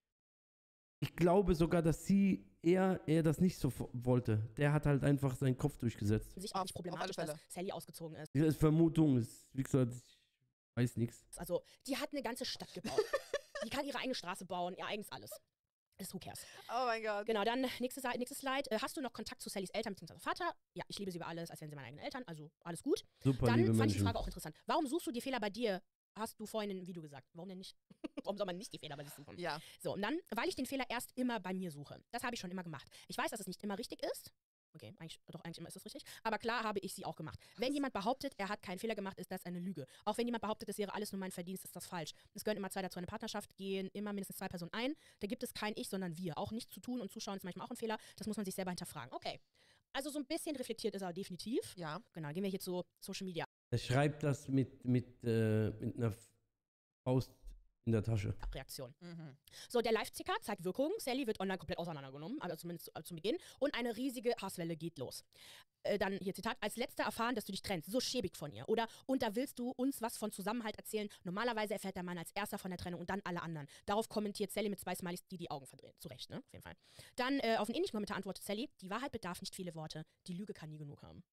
ich glaube sogar, dass er das nicht so wollte. Der hat halt einfach seinen Kopf durchgesetzt. Sicher nicht problematisch, dass Sally ausgezogen ist. Das ist Vermutung, wie gesagt, ich weiß nichts. Also, die hat eine ganze Stadt gebaut. Die kann ihre eigene Straße bauen, ihr eigenes alles. Ist who cares. Oh mein Gott. Genau, dann nächstes Slide. Hast du noch Kontakt zu Sallys Eltern bzw. Vater? Ja, ich liebe sie über alles, als wären sie meine eigenen Eltern, also alles gut. Super, dann liebe fand Menschen. ich die Frage auch interessant. Warum suchst du die Fehler bei dir? Hast du vorhin in einem Video gesagt. Warum denn nicht? Warum soll man nicht die Fehler bei sich suchen? Ja. So, und dann, weil ich den Fehler erst immer bei mir suche. Das habe ich schon immer gemacht. Ich weiß, dass es nicht immer richtig ist. Okay, eigentlich immer ist das richtig. Aber klar habe ich sie auch gemacht. Wenn jemand behauptet, er hat keinen Fehler gemacht, ist das eine Lüge. Auch wenn jemand behauptet, es wäre alles nur mein Verdienst, ist das falsch. Es gehören immer zwei dazu. Eine Partnerschaft gehen immer mindestens 2 Personen ein. Da gibt es kein Ich, sondern wir. Auch nichts zu tun und zuschauen ist manchmal auch ein Fehler. Das muss man sich selber hinterfragen. Okay. Also so ein bisschen reflektiert ist er definitiv. Ja. Genau, gehen wir hier zu Social Media. Er schreibt das mit einer Faust in der Tasche. Reaktion. So, der Live-Ticker zeigt Wirkung. Sally wird online komplett auseinandergenommen, aber zumindest zum Beginn. Und eine riesige Hasswelle geht los. Dann hier Zitat: Als letzter erfahren, dass du dich trennst. So schäbig von ihr. Oder, und da willst du uns was von Zusammenhalt erzählen. Normalerweise erfährt der Mann als erster von der Trennung und dann alle anderen. Darauf kommentiert Sally mit 2 Smileys, die Augen verdrehen. Zu Recht, ne? Auf jeden Fall. Dann auf einen ähnlichen Kommentar antwortet Sally: Die Wahrheit bedarf nicht viele Worte. Die Lüge kann nie genug haben.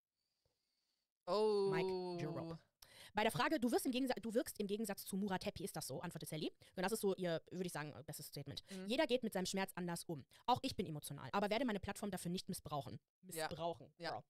Oh. Mike Jerome. Bei der Frage, du wirkst im Gegensatz zu Murat happy, ist das so? Antwortet Sally. Und das ist so ihr, würde ich sagen, bestes Statement. Jeder geht mit seinem Schmerz anders um. Auch ich bin emotional, aber werde meine Plattform dafür nicht missbrauchen. Ja.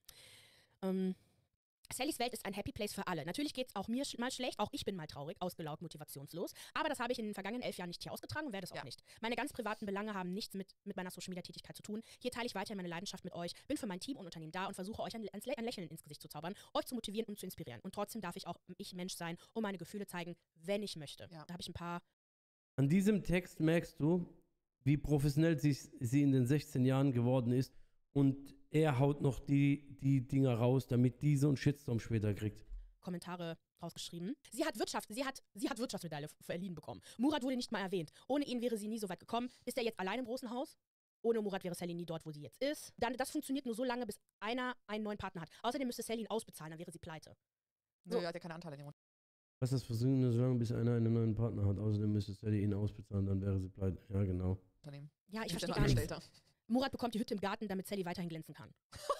Sallys Welt ist ein Happy Place für alle. Natürlich geht es auch mir mal schlecht, auch ich bin mal traurig, ausgelaugt, motivationslos. Aber das habe ich in den vergangenen 11 Jahren nicht hier ausgetragen und werde es auch nicht. Meine ganz privaten Belange haben nichts mit meiner Social-Media-Tätigkeit zu tun. Hier teile ich weiterhin meine Leidenschaft mit euch, bin für mein Team und Unternehmen da und versuche euch ein Lächeln ins Gesicht zu zaubern, euch zu motivieren und zu inspirieren. Und trotzdem darf ich auch ich Mensch sein und meine Gefühle zeigen, wenn ich möchte. Ja. Da habe ich ein paar... An diesem Text merkst du, wie professionell sie in den 16 Jahren geworden ist und er haut noch die Dinger raus, damit die so einen Shitstorm später kriegt. Kommentare rausgeschrieben. Sie hat Wirtschaftsmedaille verliehen bekommen. Murat wurde nicht mal erwähnt. Ohne ihn wäre sie nie so weit gekommen. Ist er jetzt allein im großen Haus? Ohne Murat wäre Sally nie dort, wo sie jetzt ist. Das funktioniert nur so lange, bis einer einen neuen Partner hat. Außerdem müsste Sally ihn ausbezahlen, dann wäre sie pleite. So. Nö, hat ja keine Anteile an dem. Was ist das für so lange, bis einer einen neuen Partner hat? Außerdem müsste Sally ihn ausbezahlen, dann wäre sie pleite. Ja, genau. Ja, ich verstehe gar nichts. Murat bekommt die Hütte im Garten, damit Sally weiterhin glänzen kann.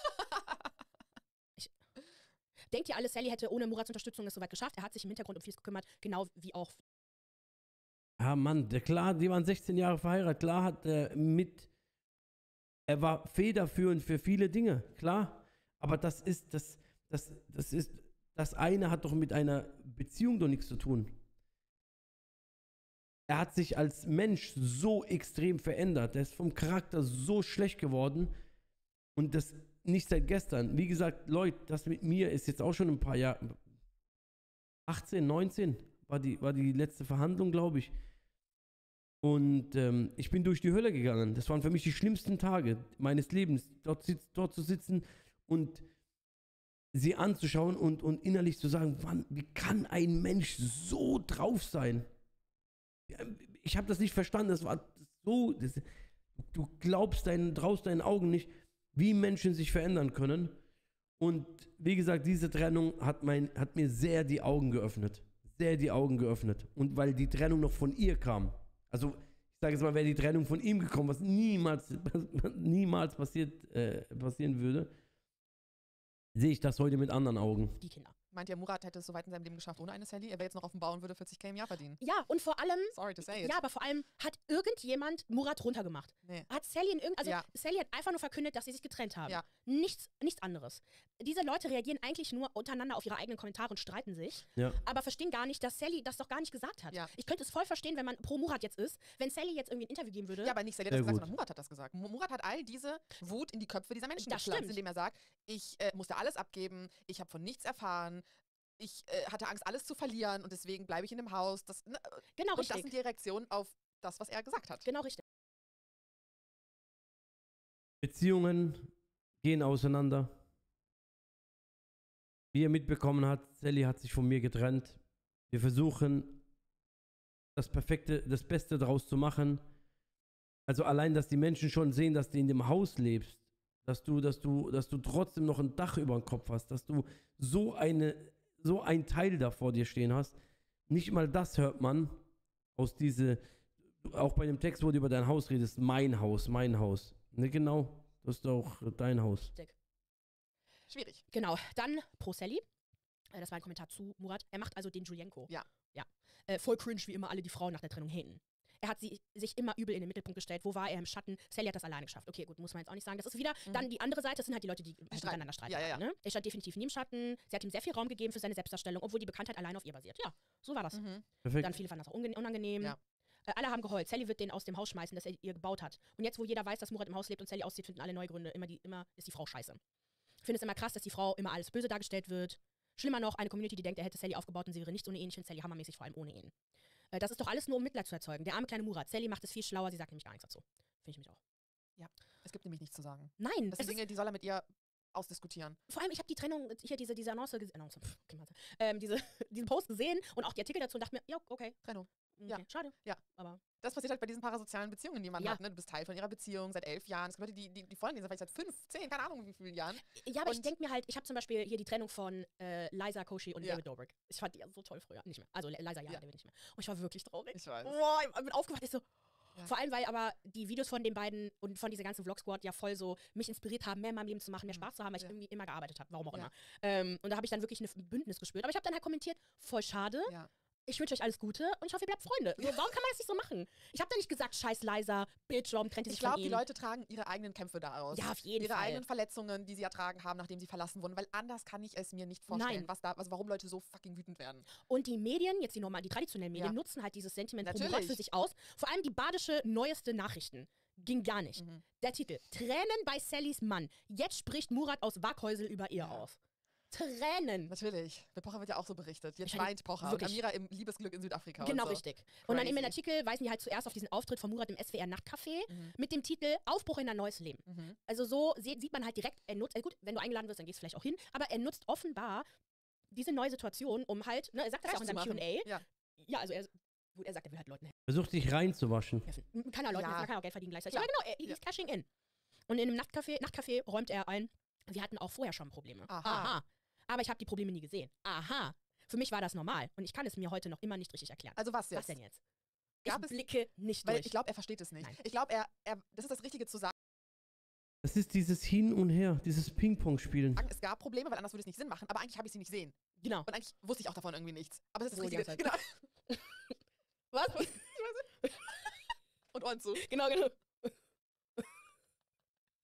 Denkt ihr alle, Sally hätte ohne Murats Unterstützung es soweit geschafft? Er hat sich im Hintergrund um vieles gekümmert, genau wie auch... Ja, Mann, klar, die waren 16 Jahre verheiratet. Klar hat er mit Er war federführend für viele Dinge, klar. Aber das eine hat doch mit einer Beziehung doch nichts zu tun. Er hat sich als Mensch so extrem verändert. Er ist vom Charakter so schlecht geworden. Und das nicht seit gestern. Wie gesagt, Leute, das mit mir ist jetzt auch schon ein paar Jahre. 18, 19 war die letzte Verhandlung, glaube ich. Und ich bin durch die Hölle gegangen. Das waren für mich die schlimmsten Tage meines Lebens. Dort zu sitzen und sie anzuschauen und innerlich zu sagen, wie kann ein Mensch so drauf sein? Ich habe das nicht verstanden. Das war so. Du traust deinen Augen nicht, wie Menschen sich verändern können. Und wie gesagt, diese Trennung hat mir sehr die Augen geöffnet. Sehr die Augen geöffnet. Und weil die Trennung noch von ihr kam. Also, ich sage jetzt mal, wäre die Trennung von ihm gekommen, was niemals passieren würde, sehe ich das heute mit anderen Augen. Die Kinder. Meint ihr, Murat hätte es so weit in seinem Leben geschafft ohne eine Sally? Er wäre jetzt noch auf dem Bau und würde 40.000 im Jahr verdienen. Ja, und vor allem. Sorry to say it. Ja, aber vor allem hat irgendjemand Murat runtergemacht. Nee. Hat Sally Sally hat einfach nur verkündet, dass sie sich getrennt haben. Ja. Nichts anderes. Diese Leute reagieren eigentlich nur untereinander auf ihre eigenen Kommentare und streiten sich, aber verstehen gar nicht, dass Sally das doch gar nicht gesagt hat. Ja. Ich könnte es voll verstehen, wenn man pro Murat jetzt ist, wenn Sally jetzt irgendwie ein Interview geben würde. Ja, aber nicht Sally hat das gesagt, sondern Murat hat das gesagt. Murat hat all diese Wut in die Köpfe dieser Menschen gepflanzt, indem er sagt, ich musste alles abgeben, ich habe von nichts erfahren, ich hatte Angst, alles zu verlieren und deswegen bleibe ich in dem Haus. Genau, und richtig. Das sind die Reaktionen auf das, was er gesagt hat. Genau, richtig. Beziehungen gehen auseinander. Wie ihr mitbekommen habt, Sally hat sich von mir getrennt. Wir versuchen, das Beste daraus zu machen. Also allein, dass die Menschen schon sehen, dass du in dem Haus lebst, dass du trotzdem noch ein Dach über dem Kopf hast, dass du so ein Teil da vor dir stehen hast. Nicht mal das hört man aus auch bei dem Text, wo du über dein Haus redest, mein Haus. Ne, genau, das ist auch dein Haus. Schwierig. Genau, dann pro Sally. Das war ein Kommentar zu Murat. Er macht also den Julienko. Ja. Voll cringe, wie immer alle die Frauen nach der Trennung haten. Er hat sich immer übel in den Mittelpunkt gestellt. Wo war er im Schatten? Sally hat das alleine geschafft. Okay, gut, muss man jetzt auch nicht sagen. Das ist wieder dann die andere Seite. Das sind halt die Leute, die miteinander streiten. Ja. Ne? Er stand definitiv nie im Schatten. Sie hat ihm sehr viel Raum gegeben für seine Selbstdarstellung, obwohl die Bekanntheit allein auf ihr basiert. Ja, so war das. Perfekt. Dann viele fanden das auch unangenehm. Ja. Alle haben geheult. Sally wird den aus dem Haus schmeißen, das er ihr gebaut hat. Und jetzt, wo jeder weiß, dass Murat im Haus lebt und Sally auszieht, finden alle neue Gründe. Immer ist die Frau scheiße. Ich finde es immer krass, dass die Frau immer alles böse dargestellt wird. Schlimmer noch, eine Community, die denkt, er hätte Sally aufgebaut und sie wäre nicht ohne ihn. Ich finde Sally hammermäßig, vor allem ohne ihn. Das ist doch alles nur, um Mitleid zu erzeugen. Der arme kleine Murat. Sally macht es viel schlauer, sie sagt nämlich gar nichts dazu. Finde ich mich auch. Ja, es gibt nämlich nichts zu sagen. Nein. Das sind Dinge, die soll er mit ihr ausdiskutieren. Vor allem, ich habe die Trennung, hier diese Annonce gesehen, diesen Post gesehen und auch die Artikel dazu und dachte mir, ja, okay. Trennung. Okay, Ja. Schade. Ja. Aber Das passiert halt bei diesen parasozialen Beziehungen, die man Ja. hat. Ne? Du bist Teil von ihrer Beziehung seit 11 Jahren. Es gibt Leute, die folgen dir vielleicht seit 5, 10, keine Ahnung wie vielen Jahren. ja, aber ich Und- denke mir halt, ich habe zum Beispiel hier die Trennung von Liza Koshy und Ja. David Dobrik. Ich fand die ja so toll früher. Nicht mehr. Also Liza ja, Ja. David nicht mehr. Und ich war wirklich traurig. Ich weiß. Boah, ich bin aufgewacht, ich so. Ja. Vor allem, weil aber die Videos von den beiden und von dieser ganzen Vlog-Squad ja voll so mich inspiriert haben, mehr in meinem Leben zu machen, mehr Spaß zu haben, weil ich Ja. irgendwie immer gearbeitet habe, warum auch Ja. immer. Und da habe ich dann wirklich ein Bündnis gespürt. Aber ich habe dann halt kommentiert, voll schade. Ja. Ich wünsche euch alles Gute und ich hoffe, ihr bleibt Freunde. So, warum kann man das nicht so machen? Ich habe da nicht gesagt, scheiß Liza, Bitch, warum trennt ihr sich Ich glaube, von die ihm? Leute tragen ihre eigenen Kämpfe da aus. Ja, auf jeden Ihre Fall. eigenen Verletzungen, die sie ertragen haben, nachdem sie verlassen wurden. Weil anders kann ich es mir nicht vorstellen, Nein. warum Leute so fucking wütend werden. Und die Medien, jetzt die traditionellen Medien, Ja. nutzen halt dieses Sentiment pro Natürlich. Murat für sich aus. Vor allem die badische neueste Nachrichten. Ging gar nicht. Mhm. Der Titel: Tränen bei Sallys Mann. Jetzt spricht Murat aus Wackhäusel über ihr Ja. auf. Tränen. Natürlich. Bei Pocher wird ja auch so berichtet. Jetzt Wahrscheinlich- weint Pocher. Und wirklich. Amira im Liebesglück in Südafrika. Genau, und so. richtig. Und dann in dem Crazy. Artikel weisen die halt zuerst auf diesen Auftritt von Murat im SWR Nachtcafé mit dem Titel Aufbruch in ein neues Leben. Mhm. Also so sieht man halt direkt, er nutzt, gut, wenn du eingeladen wirst, dann gehst du vielleicht auch hin, aber er nutzt offenbar diese neue Situation, um halt, ne, er sagt das ja auch in Recht zu seinem machen. Q&A. Ja. Ja, also er sagt, er will halt Leuten Versuch dich reinzuwaschen. helfen. Kann er Leuten Ja. helfen, man kann auch Geld verdienen gleichzeitig. Klar. Aber genau, he's cashing in. Und in dem Nachtcafé räumt er ein, wir hatten auch vorher schon Probleme. Aha. Aber ich habe die Probleme nie gesehen. Aha. Für mich war das normal. Und ich kann es mir heute noch immer nicht richtig erklären. Also was jetzt? Was denn jetzt? Gab Ich es- blicke nicht Weil durch. ich glaube, er versteht es nicht. Nein. Ich glaube, das ist das Richtige zu sagen. Das ist dieses Hin und Her, dieses Ping-Pong-Spielen. Es gab Probleme, weil anders würde es nicht Sinn machen. Aber eigentlich habe ich sie nicht sehen. Genau. Und eigentlich wusste ich auch davon irgendwie nichts. Aber das ist das So die Richtige. ganze Genau. Was? Und Ohren zu. Genau.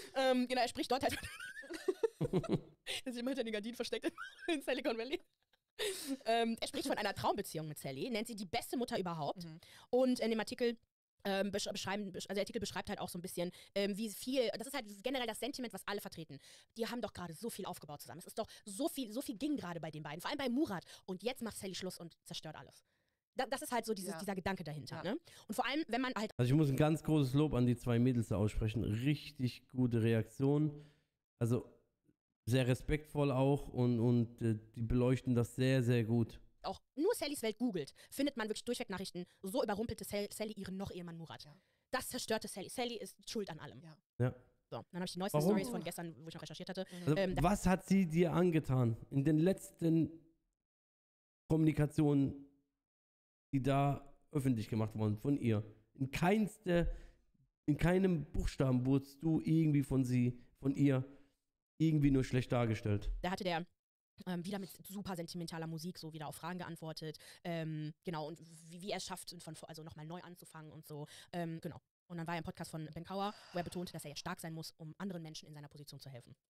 Genau, er spricht dort halt. Er ist immer hinter den Gardinen versteckt in Silicon Valley. Er spricht von einer Traumbeziehung mit Sally, nennt sie die beste Mutter überhaupt. Und in dem Artikel der Artikel beschreibt halt auch so ein bisschen, wie viel, das ist halt generell das Sentiment, was alle vertreten. Die haben doch gerade so viel aufgebaut zusammen. Es ist doch so viel ging gerade bei den beiden, vor allem bei Murat. Und jetzt macht Sally Schluss und zerstört alles. Das ist halt so dieser Gedanke dahinter. Ne? Und vor allem, wenn man halt... Also ich muss ein ganz großes Lob an die zwei Mädels da aussprechen. Richtig gute Reaktion. Also sehr respektvoll auch und die beleuchten das sehr, sehr gut. Auch nur Sallys Welt googelt, findet man wirklich durchweg Nachrichten, so überrumpelte Sally ihren noch Ehemann Murat. Ja. Das zerstörte Sally. Sally ist schuld an allem. Ja. So, dann habe ich die neuesten Stories von gestern, wo ich noch recherchiert hatte. Also, was hat sie dir angetan in den letzten Kommunikationen, die da öffentlich gemacht wurden von ihr? In keinem Buchstaben wurdest du irgendwie von ihr irgendwie nur schlecht dargestellt. Da hatte der wieder mit super sentimentaler Musik so wieder auf Fragen geantwortet. Genau, und wie er es schafft, also nochmal neu anzufangen und so. Genau. Und dann war er im Podcast von Ben Kauer, wo er betonte, dass er jetzt stark sein muss, um anderen Menschen in seiner Position zu helfen.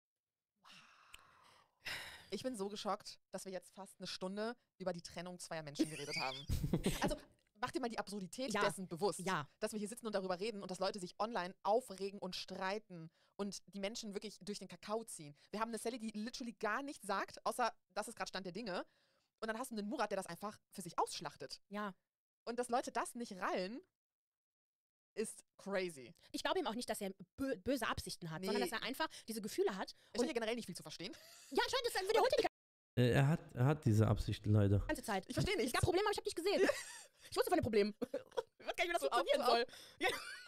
Ich bin so geschockt, dass wir jetzt fast eine Stunde über die Trennung zweier Menschen geredet haben. Also mach dir mal die Absurdität dessen bewusst, dass wir hier sitzen und darüber reden und dass Leute sich online aufregen und streiten und die Menschen wirklich durch den Kakao ziehen. Wir haben eine Sally, die literally gar nichts sagt, außer das ist gerade Stand der Dinge. Und dann hast du einen Murat, der das einfach für sich ausschlachtet. Ja. Und dass Leute das nicht rallen, ist crazy. Ich glaube ihm auch nicht, dass er böse Absichten hat, sondern dass er einfach diese Gefühle hat. Er scheint ja generell nicht viel zu verstehen. Ja, scheint es, dann wiederholt er die Er hat diese Absichten leider. Die ganze Zeit. Ich verstehe nicht. Es gab Probleme, aber ich habe nicht gesehen. Ich wusste von den Problemen. Ich weiß gar nicht, wie das funktionieren soll. Ja.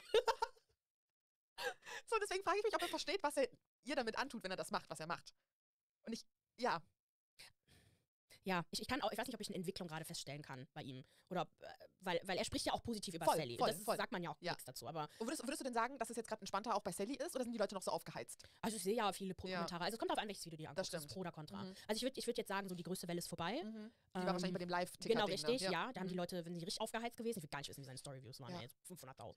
So, deswegen frage ich mich, ob er versteht, was er ihr damit antut, wenn er das macht, was er macht. Und ich weiß nicht, ob ich eine Entwicklung gerade feststellen kann bei ihm. Oder, weil er spricht ja auch positiv über Sally. Das sagt man ja auch nichts dazu. Aber und würdest du denn sagen, dass es jetzt gerade entspannter auch bei Sally ist, oder sind die Leute noch so aufgeheizt? Also ich sehe ja viele Kommentare. Also es kommt darauf an, welches Video die anguckst. Das ist pro oder contra. Also ich würd jetzt sagen, so die größte Welle ist vorbei. Die war wahrscheinlich bei dem Live-Ticker. Genau, richtig, ja. Da haben die Leute, wenn sie richtig aufgeheizt gewesen, ich will gar nicht wissen, wie seine Story-Views waren. Jetzt 500.000.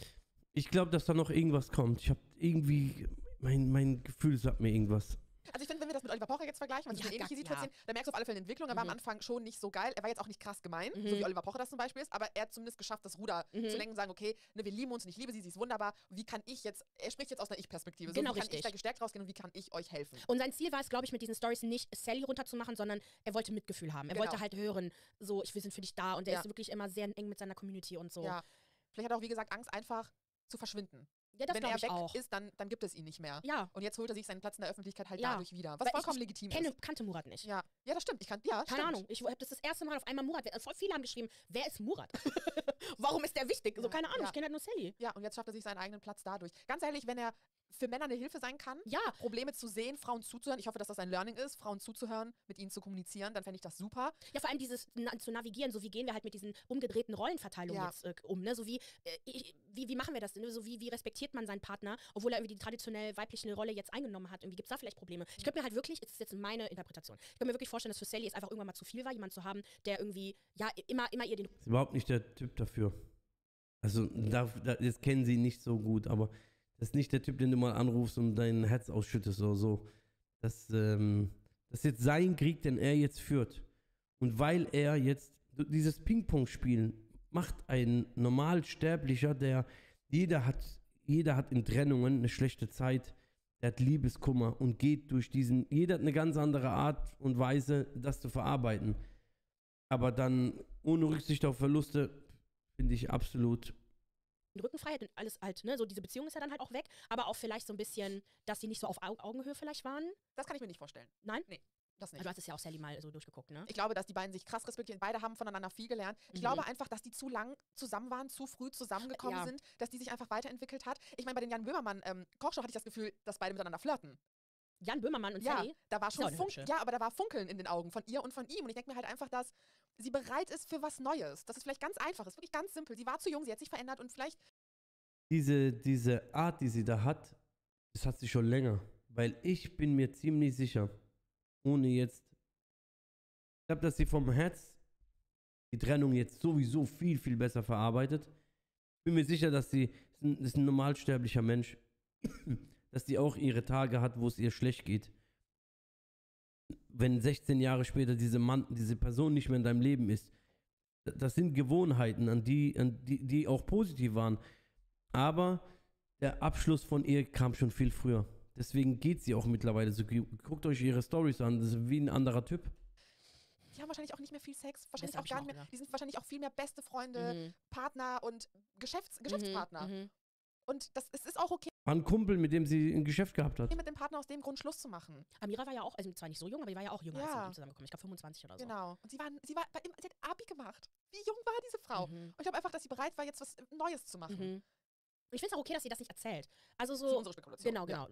Ich glaube, dass da noch irgendwas kommt. Ich habe irgendwie, mein Gefühl sagt mir irgendwas. Also ich finde, wenn wir das mit Oliver Pocher jetzt vergleichen, weil das ist eine ähnliche Situation, da merkst du auf alle Fälle eine Entwicklung. Er war am Anfang schon nicht so geil. Er war jetzt auch nicht krass gemein, so wie Oliver Pocher das zum Beispiel ist, aber er hat zumindest geschafft, das Ruder zu lenken und sagen, okay, ne, wir lieben uns und ich liebe sie, sie ist wunderbar. Wie kann ich jetzt, er spricht jetzt aus einer Ich-Perspektive, so, genau, wie kann ich da gestärkt rausgehen und wie kann ich euch helfen? Und sein Ziel war es, glaube ich, mit diesen Stories nicht Sally runterzumachen, sondern er wollte Mitgefühl haben. Er wollte halt hören, so, wir sind für dich da und er ist wirklich immer sehr eng mit seiner Community und so. Ja, vielleicht hat er auch, wie gesagt, Angst, einfach zu verschwinden. Ja, das wenn er weg auch. ist, dann gibt es ihn nicht mehr. Ja. Und jetzt holt er sich seinen Platz in der Öffentlichkeit halt dadurch wieder. Was vollkommen legitim ist. Kannte Murat nicht. Ja, das stimmt. Keine Ahnung. Ich habe das erste Mal auf einmal Murat. Voll viele haben geschrieben, wer ist Murat? Warum ist der wichtig? So, keine Ahnung, ich kenne halt nur Sally. Ja, und jetzt schafft er sich seinen eigenen Platz dadurch. Ganz ehrlich, wenn er für Männer eine Hilfe sein kann, Probleme zu sehen, Frauen zuzuhören. Ich hoffe, dass das ein Learning ist, Frauen zuzuhören, mit ihnen zu kommunizieren, dann fände ich das super. Ja, vor allem dieses zu navigieren, so wie gehen wir halt mit diesen umgedrehten Rollenverteilungen jetzt um, ne? So wie machen wir das denn? So wie respektiert man seinen Partner, obwohl er irgendwie die traditionell weibliche Rolle jetzt eingenommen hat? Irgendwie gibt es da vielleicht Probleme? Ich könnte mir halt wirklich, das ist jetzt meine Interpretation, ich könnte mir wirklich vorstellen, dass für Sally es einfach irgendwann mal zu viel war, jemanden zu haben, der irgendwie, immer ihr den... Ist überhaupt nicht der Typ dafür. Also, das kennen sie nicht so gut, aber das ist nicht der Typ, den du mal anrufst und dein Herz ausschüttest oder so. Das ist jetzt sein Krieg, den er jetzt führt. Und weil er jetzt dieses Ping-Pong-Spielen macht ein Normalsterblicher, der jeder hat in Trennungen eine schlechte Zeit, der hat Liebeskummer und geht durch jeder hat eine ganz andere Art und Weise, das zu verarbeiten. Aber dann ohne Rücksicht auf Verluste finde ich absolut Rückenfreiheit und alles halt, ne, so diese Beziehung ist ja dann halt auch weg, aber auch vielleicht so ein bisschen, dass sie nicht so auf Augenhöhe vielleicht waren. Das kann ich mir nicht vorstellen. Nein? Nee, das nicht. Also du hast es ja auch Sally mal so durchgeguckt, ne? Ich glaube, dass die beiden sich krass respektieren. Beide haben voneinander viel gelernt. Ich glaube einfach, dass die zu lang zusammen waren, zu früh zusammengekommen sind, dass die sich einfach weiterentwickelt hat. Ich meine, bei den Jan Böhmermann Kochshow hatte ich das Gefühl, dass beide miteinander flirten. Jan Böhmermann und Sally? Da war schon aber da war Funkeln in den Augen von ihr und von ihm. Und ich denke mir halt einfach, dass sie bereit ist für was Neues. Dass es vielleicht ganz einfach ist, wirklich ganz simpel. Sie war zu jung, sie hat sich verändert und vielleicht diese Art, die sie da hat, das hat sie schon länger. Weil ich bin mir ziemlich sicher, ohne jetzt, ich glaube, dass sie vom Herz die Trennung jetzt sowieso viel, viel besser verarbeitet. Ich bin mir sicher, dass sie, das ist ein normalsterblicher Mensch, dass die auch ihre Tage hat, wo es ihr schlecht geht. Wenn 16 Jahre später diese Person nicht mehr in deinem Leben ist. Das sind Gewohnheiten, die auch positiv waren. Aber der Abschluss von ihr kam schon viel früher. Deswegen geht sie auch mittlerweile so. Guckt euch ihre Storys an, das ist wie ein anderer Typ. Die haben wahrscheinlich auch nicht mehr viel Sex, wahrscheinlich auch gar nicht mehr. Die sind wahrscheinlich auch viel mehr beste Freunde, Partner und Geschäftspartner. Und es ist auch okay. War ein Kumpel, mit dem sie ein Geschäft gehabt hat. Mit dem Partner aus dem Grund Schluss zu machen. Amira war ja auch, also zwar nicht so jung, aber die war ja auch jünger, als sie mit ihm zusammengekommen. Ich glaube 25 oder so. Genau. Und sie hat Abi gemacht. Wie jung war diese Frau? Und ich glaube einfach, dass sie bereit war, jetzt was Neues zu machen. Ich finde es auch okay, dass sie das nicht erzählt. Also so. Das ist unsere Spekulation. Genau. Ja.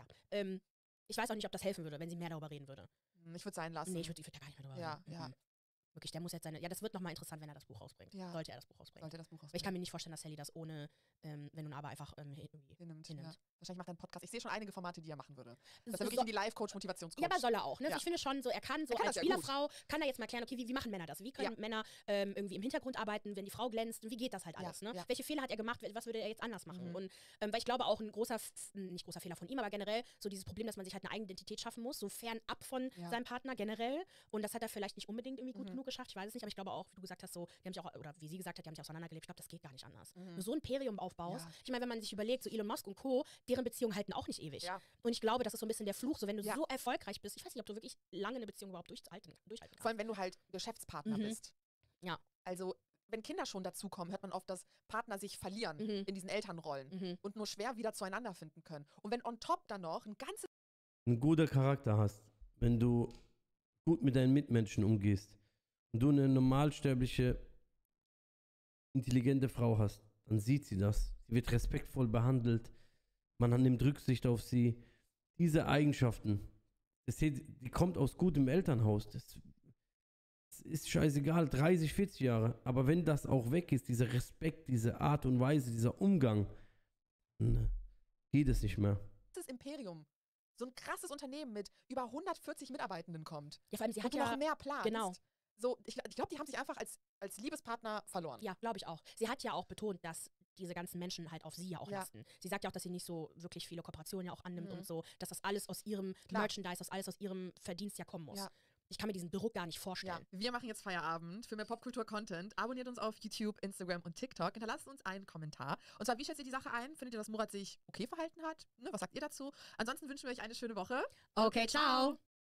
Ich weiß auch nicht, ob das helfen würde, wenn sie mehr darüber reden würde. Ich würde sein lassen. Nee, ich würde da gar nicht mehr drüber reden. Ja. Wirklich, der muss jetzt das wird nochmal interessant, wenn er das Buch rausbringt. Ja. Sollte er das Buch rausbringen. Aber ich kann mir nicht vorstellen, dass Sally das ohne Wenn und Aber einfach hinnimmt. Ja. Wahrscheinlich macht er einen Podcast. Ich sehe schon einige Formate, die er machen würde. Dass er wirklich in die Live-Coach-Motivationscoach. Ja, aber soll er auch. Ne? Ja. Ich finde schon, so, er kann so als Spielerfrau, kann er jetzt mal erklären, okay, wie machen Männer das? Wie können Männer irgendwie im Hintergrund arbeiten, wenn die Frau glänzt? Und wie geht das halt alles? Ne? Welche Fehler hat er gemacht? Was würde er jetzt anders machen? Und weil ich glaube, auch ein nicht großer Fehler von ihm, aber generell so dieses Problem, dass man sich halt eine eigene Identität schaffen muss, so fernab von seinem Partner generell. Und das hat er vielleicht nicht unbedingt irgendwie gut genug geschafft. Ich weiß es nicht, aber ich glaube auch, wie du gesagt hast, so, die haben sich auch, oder wie sie gesagt hat, die haben sich auseinandergelebt. Ich glaube, das geht gar nicht anders. Wenn du so ein Imperium aufbaust, ich meine, wenn man sich überlegt, so Elon Musk und Co., deren Beziehungen halten auch nicht ewig. Ja. Und ich glaube, das ist so ein bisschen der Fluch, so wenn du so erfolgreich bist, ich weiß nicht, ob du wirklich lange eine Beziehung überhaupt durchhalten kannst. Vor allem, wenn du halt Geschäftspartner bist. Ja. Also, wenn Kinder schon dazukommen, hört man oft, dass Partner sich verlieren in diesen Elternrollen und nur schwer wieder zueinander finden können. Und wenn on top dann noch ein guter Charakter hast, wenn du gut mit deinen Mitmenschen umgehst und du eine normalsterbliche, intelligente Frau hast, dann sieht sie das. Sie wird respektvoll behandelt. Man nimmt Rücksicht auf sie. Diese Eigenschaften, die kommt aus gutem Elternhaus. Das ist scheißegal, 30, 40 Jahre. Aber wenn das auch weg ist, dieser Respekt, diese Art und Weise, dieser Umgang, dann geht es nicht mehr. Das Imperium, so ein krasses Unternehmen mit über 140 Mitarbeitenden kommt. Ja, vor allem, sie hat noch mehr planst. Genau. So, ich glaube, die haben sich einfach als Liebespartner verloren. Ja, glaube ich auch. Sie hat ja auch betont, dass diese ganzen Menschen halt auf sie ja auch lasten. Sie sagt ja auch, dass sie nicht so wirklich viele Kooperationen ja auch annimmt und so, dass das alles aus ihrem Merchandise, alles aus ihrem Verdienst ja kommen muss. Ja. Ich kann mir diesen Druck gar nicht vorstellen. Ja, wir machen jetzt Feierabend. Für mehr Popkultur-Content abonniert uns auf YouTube, Instagram und TikTok. Hinterlasst uns einen Kommentar. Und zwar, wie schätzt ihr die Sache ein? Findet ihr, dass Murat sich okay verhalten hat? Ne, was sagt ihr dazu? Ansonsten wünschen wir euch eine schöne Woche. Okay, ciao.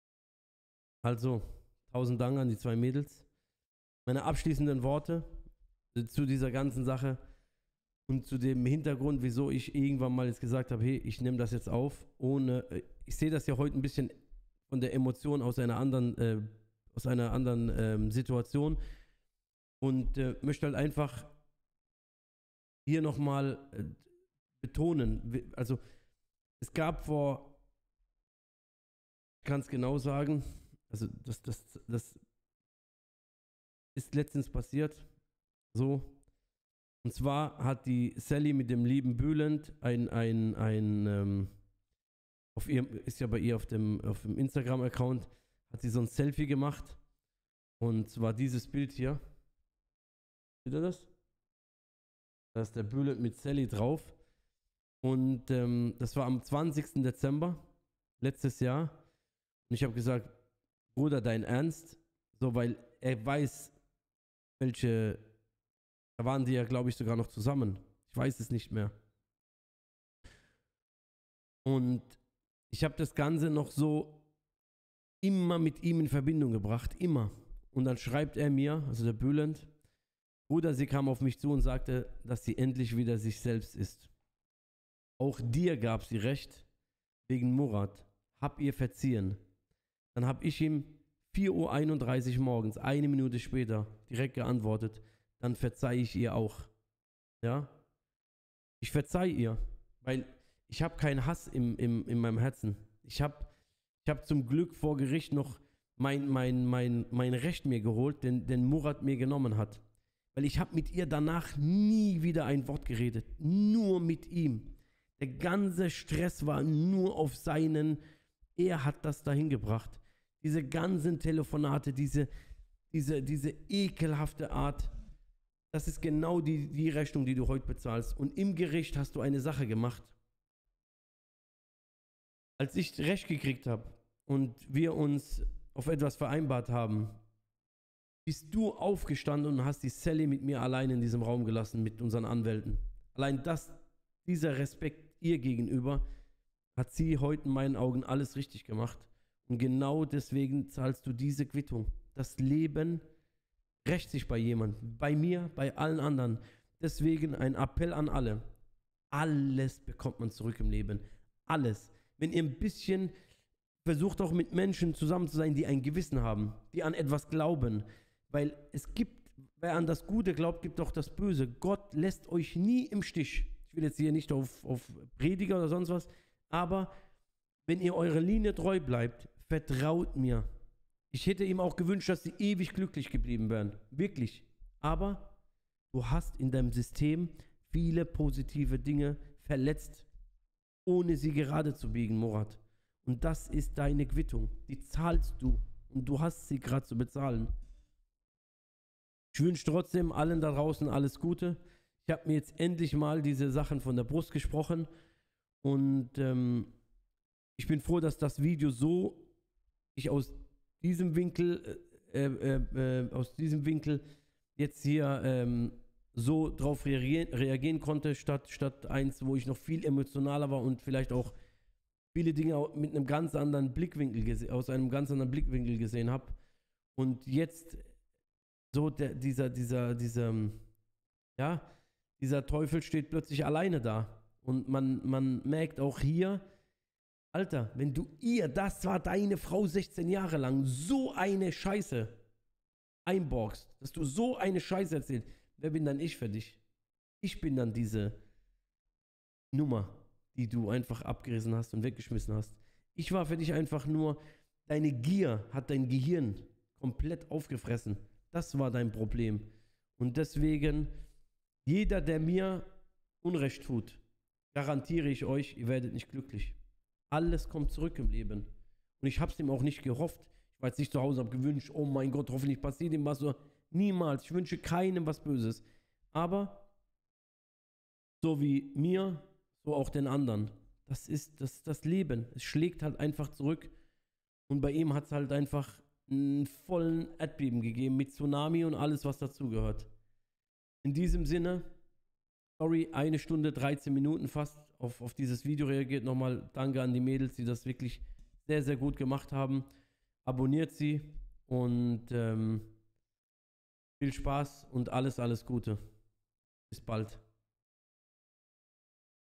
Also, 1000 Dank an die zwei Mädels. Meine abschließenden Worte zu dieser ganzen Sache und zu dem Hintergrund, wieso ich irgendwann mal jetzt gesagt habe, hey, ich nehme das jetzt auf, ich sehe das ja heute ein bisschen von der Emotion aus einer anderen Situation und möchte halt einfach hier nochmal betonen, also es gab ich kann es genau sagen, also das ist letztens passiert, so, und zwar hat die Sally mit dem lieben Bülent ist ja bei ihr auf dem Instagram-Account, hat sie so ein Selfie gemacht und zwar dieses Bild hier. Seht ihr das? Da ist der Bülent mit Sally drauf und das war am 20. Dezember letztes Jahr und ich habe gesagt, Bruder, dein Ernst? So, weil er weiß, da waren die ja, glaube ich, sogar noch zusammen. Ich weiß es nicht mehr. Und ich habe das Ganze noch so immer mit ihm in Verbindung gebracht, immer. Und dann schreibt er mir, also der Bülent, Bruder, sie kam auf mich zu und sagte, dass sie endlich wieder sich selbst ist. Auch dir gab sie recht, wegen Murat. Hab ihr verziehen. Dann habe ich ihm 4:31 Uhr morgens, eine Minute später, direkt geantwortet, dann verzeihe ich ihr auch. Ja? Ich verzeihe ihr, weil ich habe keinen Hass in meinem Herzen. Ich hab zum Glück vor Gericht noch mein Recht mir geholt, den Murat mir genommen hat. Weil ich habe mit ihr danach nie wieder ein Wort geredet. Nur mit ihm. Der ganze Stress war nur auf seinen. Er hat das dahin gebracht. Diese ganzen Telefonate, diese ekelhafte Art, das ist genau die Rechnung, die du heute bezahlst. Und im Gericht hast du eine Sache gemacht. Als ich recht gekriegt habe und wir uns auf etwas vereinbart haben, bist du aufgestanden und hast die Sally mit mir allein in diesem Raum gelassen, mit unseren Anwälten. Allein dieser Respekt ihr gegenüber, hat sie heute in meinen Augen alles richtig gemacht. Und genau deswegen zahlst du diese Quittung. Das Leben rächt sich bei jemandem, bei mir, bei allen anderen. Deswegen ein Appell an alle. Alles bekommt man zurück im Leben. Alles. Wenn ihr ein bisschen versucht, auch mit Menschen zusammen zu sein, die ein Gewissen haben, die an etwas glauben. Weil es gibt, wer an das Gute glaubt, gibt auch das Böse. Gott lässt euch nie im Stich. Ich will jetzt hier nicht auf Prediger oder sonst was, aber wenn ihr eurer Linie treu bleibt, vertraut mir. Ich hätte ihm auch gewünscht, dass sie ewig glücklich geblieben wären. Wirklich. Aber du hast in deinem System viele positive Dinge verletzt, ohne sie gerade zu biegen, Murat. Und das ist deine Quittung. Die zahlst du. Und du hast sie gerade zu bezahlen. Ich wünsche trotzdem allen da draußen alles Gute. Ich habe mir jetzt endlich mal diese Sachen von der Brust gesprochen. Und ich bin froh, dass das Video ich aus diesem Winkel jetzt hier so drauf reagieren konnte, statt eins, wo ich noch viel emotionaler war und vielleicht auch viele Dinge mit einem ganz anderen Blickwinkel aus einem ganz anderen Blickwinkel gesehen habe. Und jetzt so dieser Teufel steht plötzlich alleine da. Und man merkt auch hier, Alter, wenn du das war deine Frau 16 Jahre lang, so eine Scheiße einborgst, dass du so eine Scheiße erzählst, wer bin dann ich für dich? Ich bin dann diese Nummer, die du einfach abgerissen hast und weggeschmissen hast. Ich war für dich einfach nur, deine Gier hat dein Gehirn komplett aufgefressen. Das war dein Problem. Und deswegen, jeder, der mir Unrecht tut, garantiere ich euch, ihr werdet nicht glücklich. Alles kommt zurück im Leben. Und ich habe es ihm auch nicht gehofft. Ich war jetzt nicht zu Hause, habe gewünscht, oh mein Gott, hoffentlich passiert ihm was. Niemals. Ich wünsche keinem was Böses. Aber so wie mir, so auch den anderen. Das ist das Leben. Es schlägt halt einfach zurück. Und bei ihm hat es halt einfach einen vollen Erdbeben gegeben mit Tsunami und alles, was dazugehört. In diesem Sinne, sorry, 1 Stunde 13 Minuten fast auf dieses Video reagiert. Nochmal danke an die Mädels, die das wirklich sehr, sehr gut gemacht haben. Abonniert sie und viel Spaß und alles Gute. Bis bald.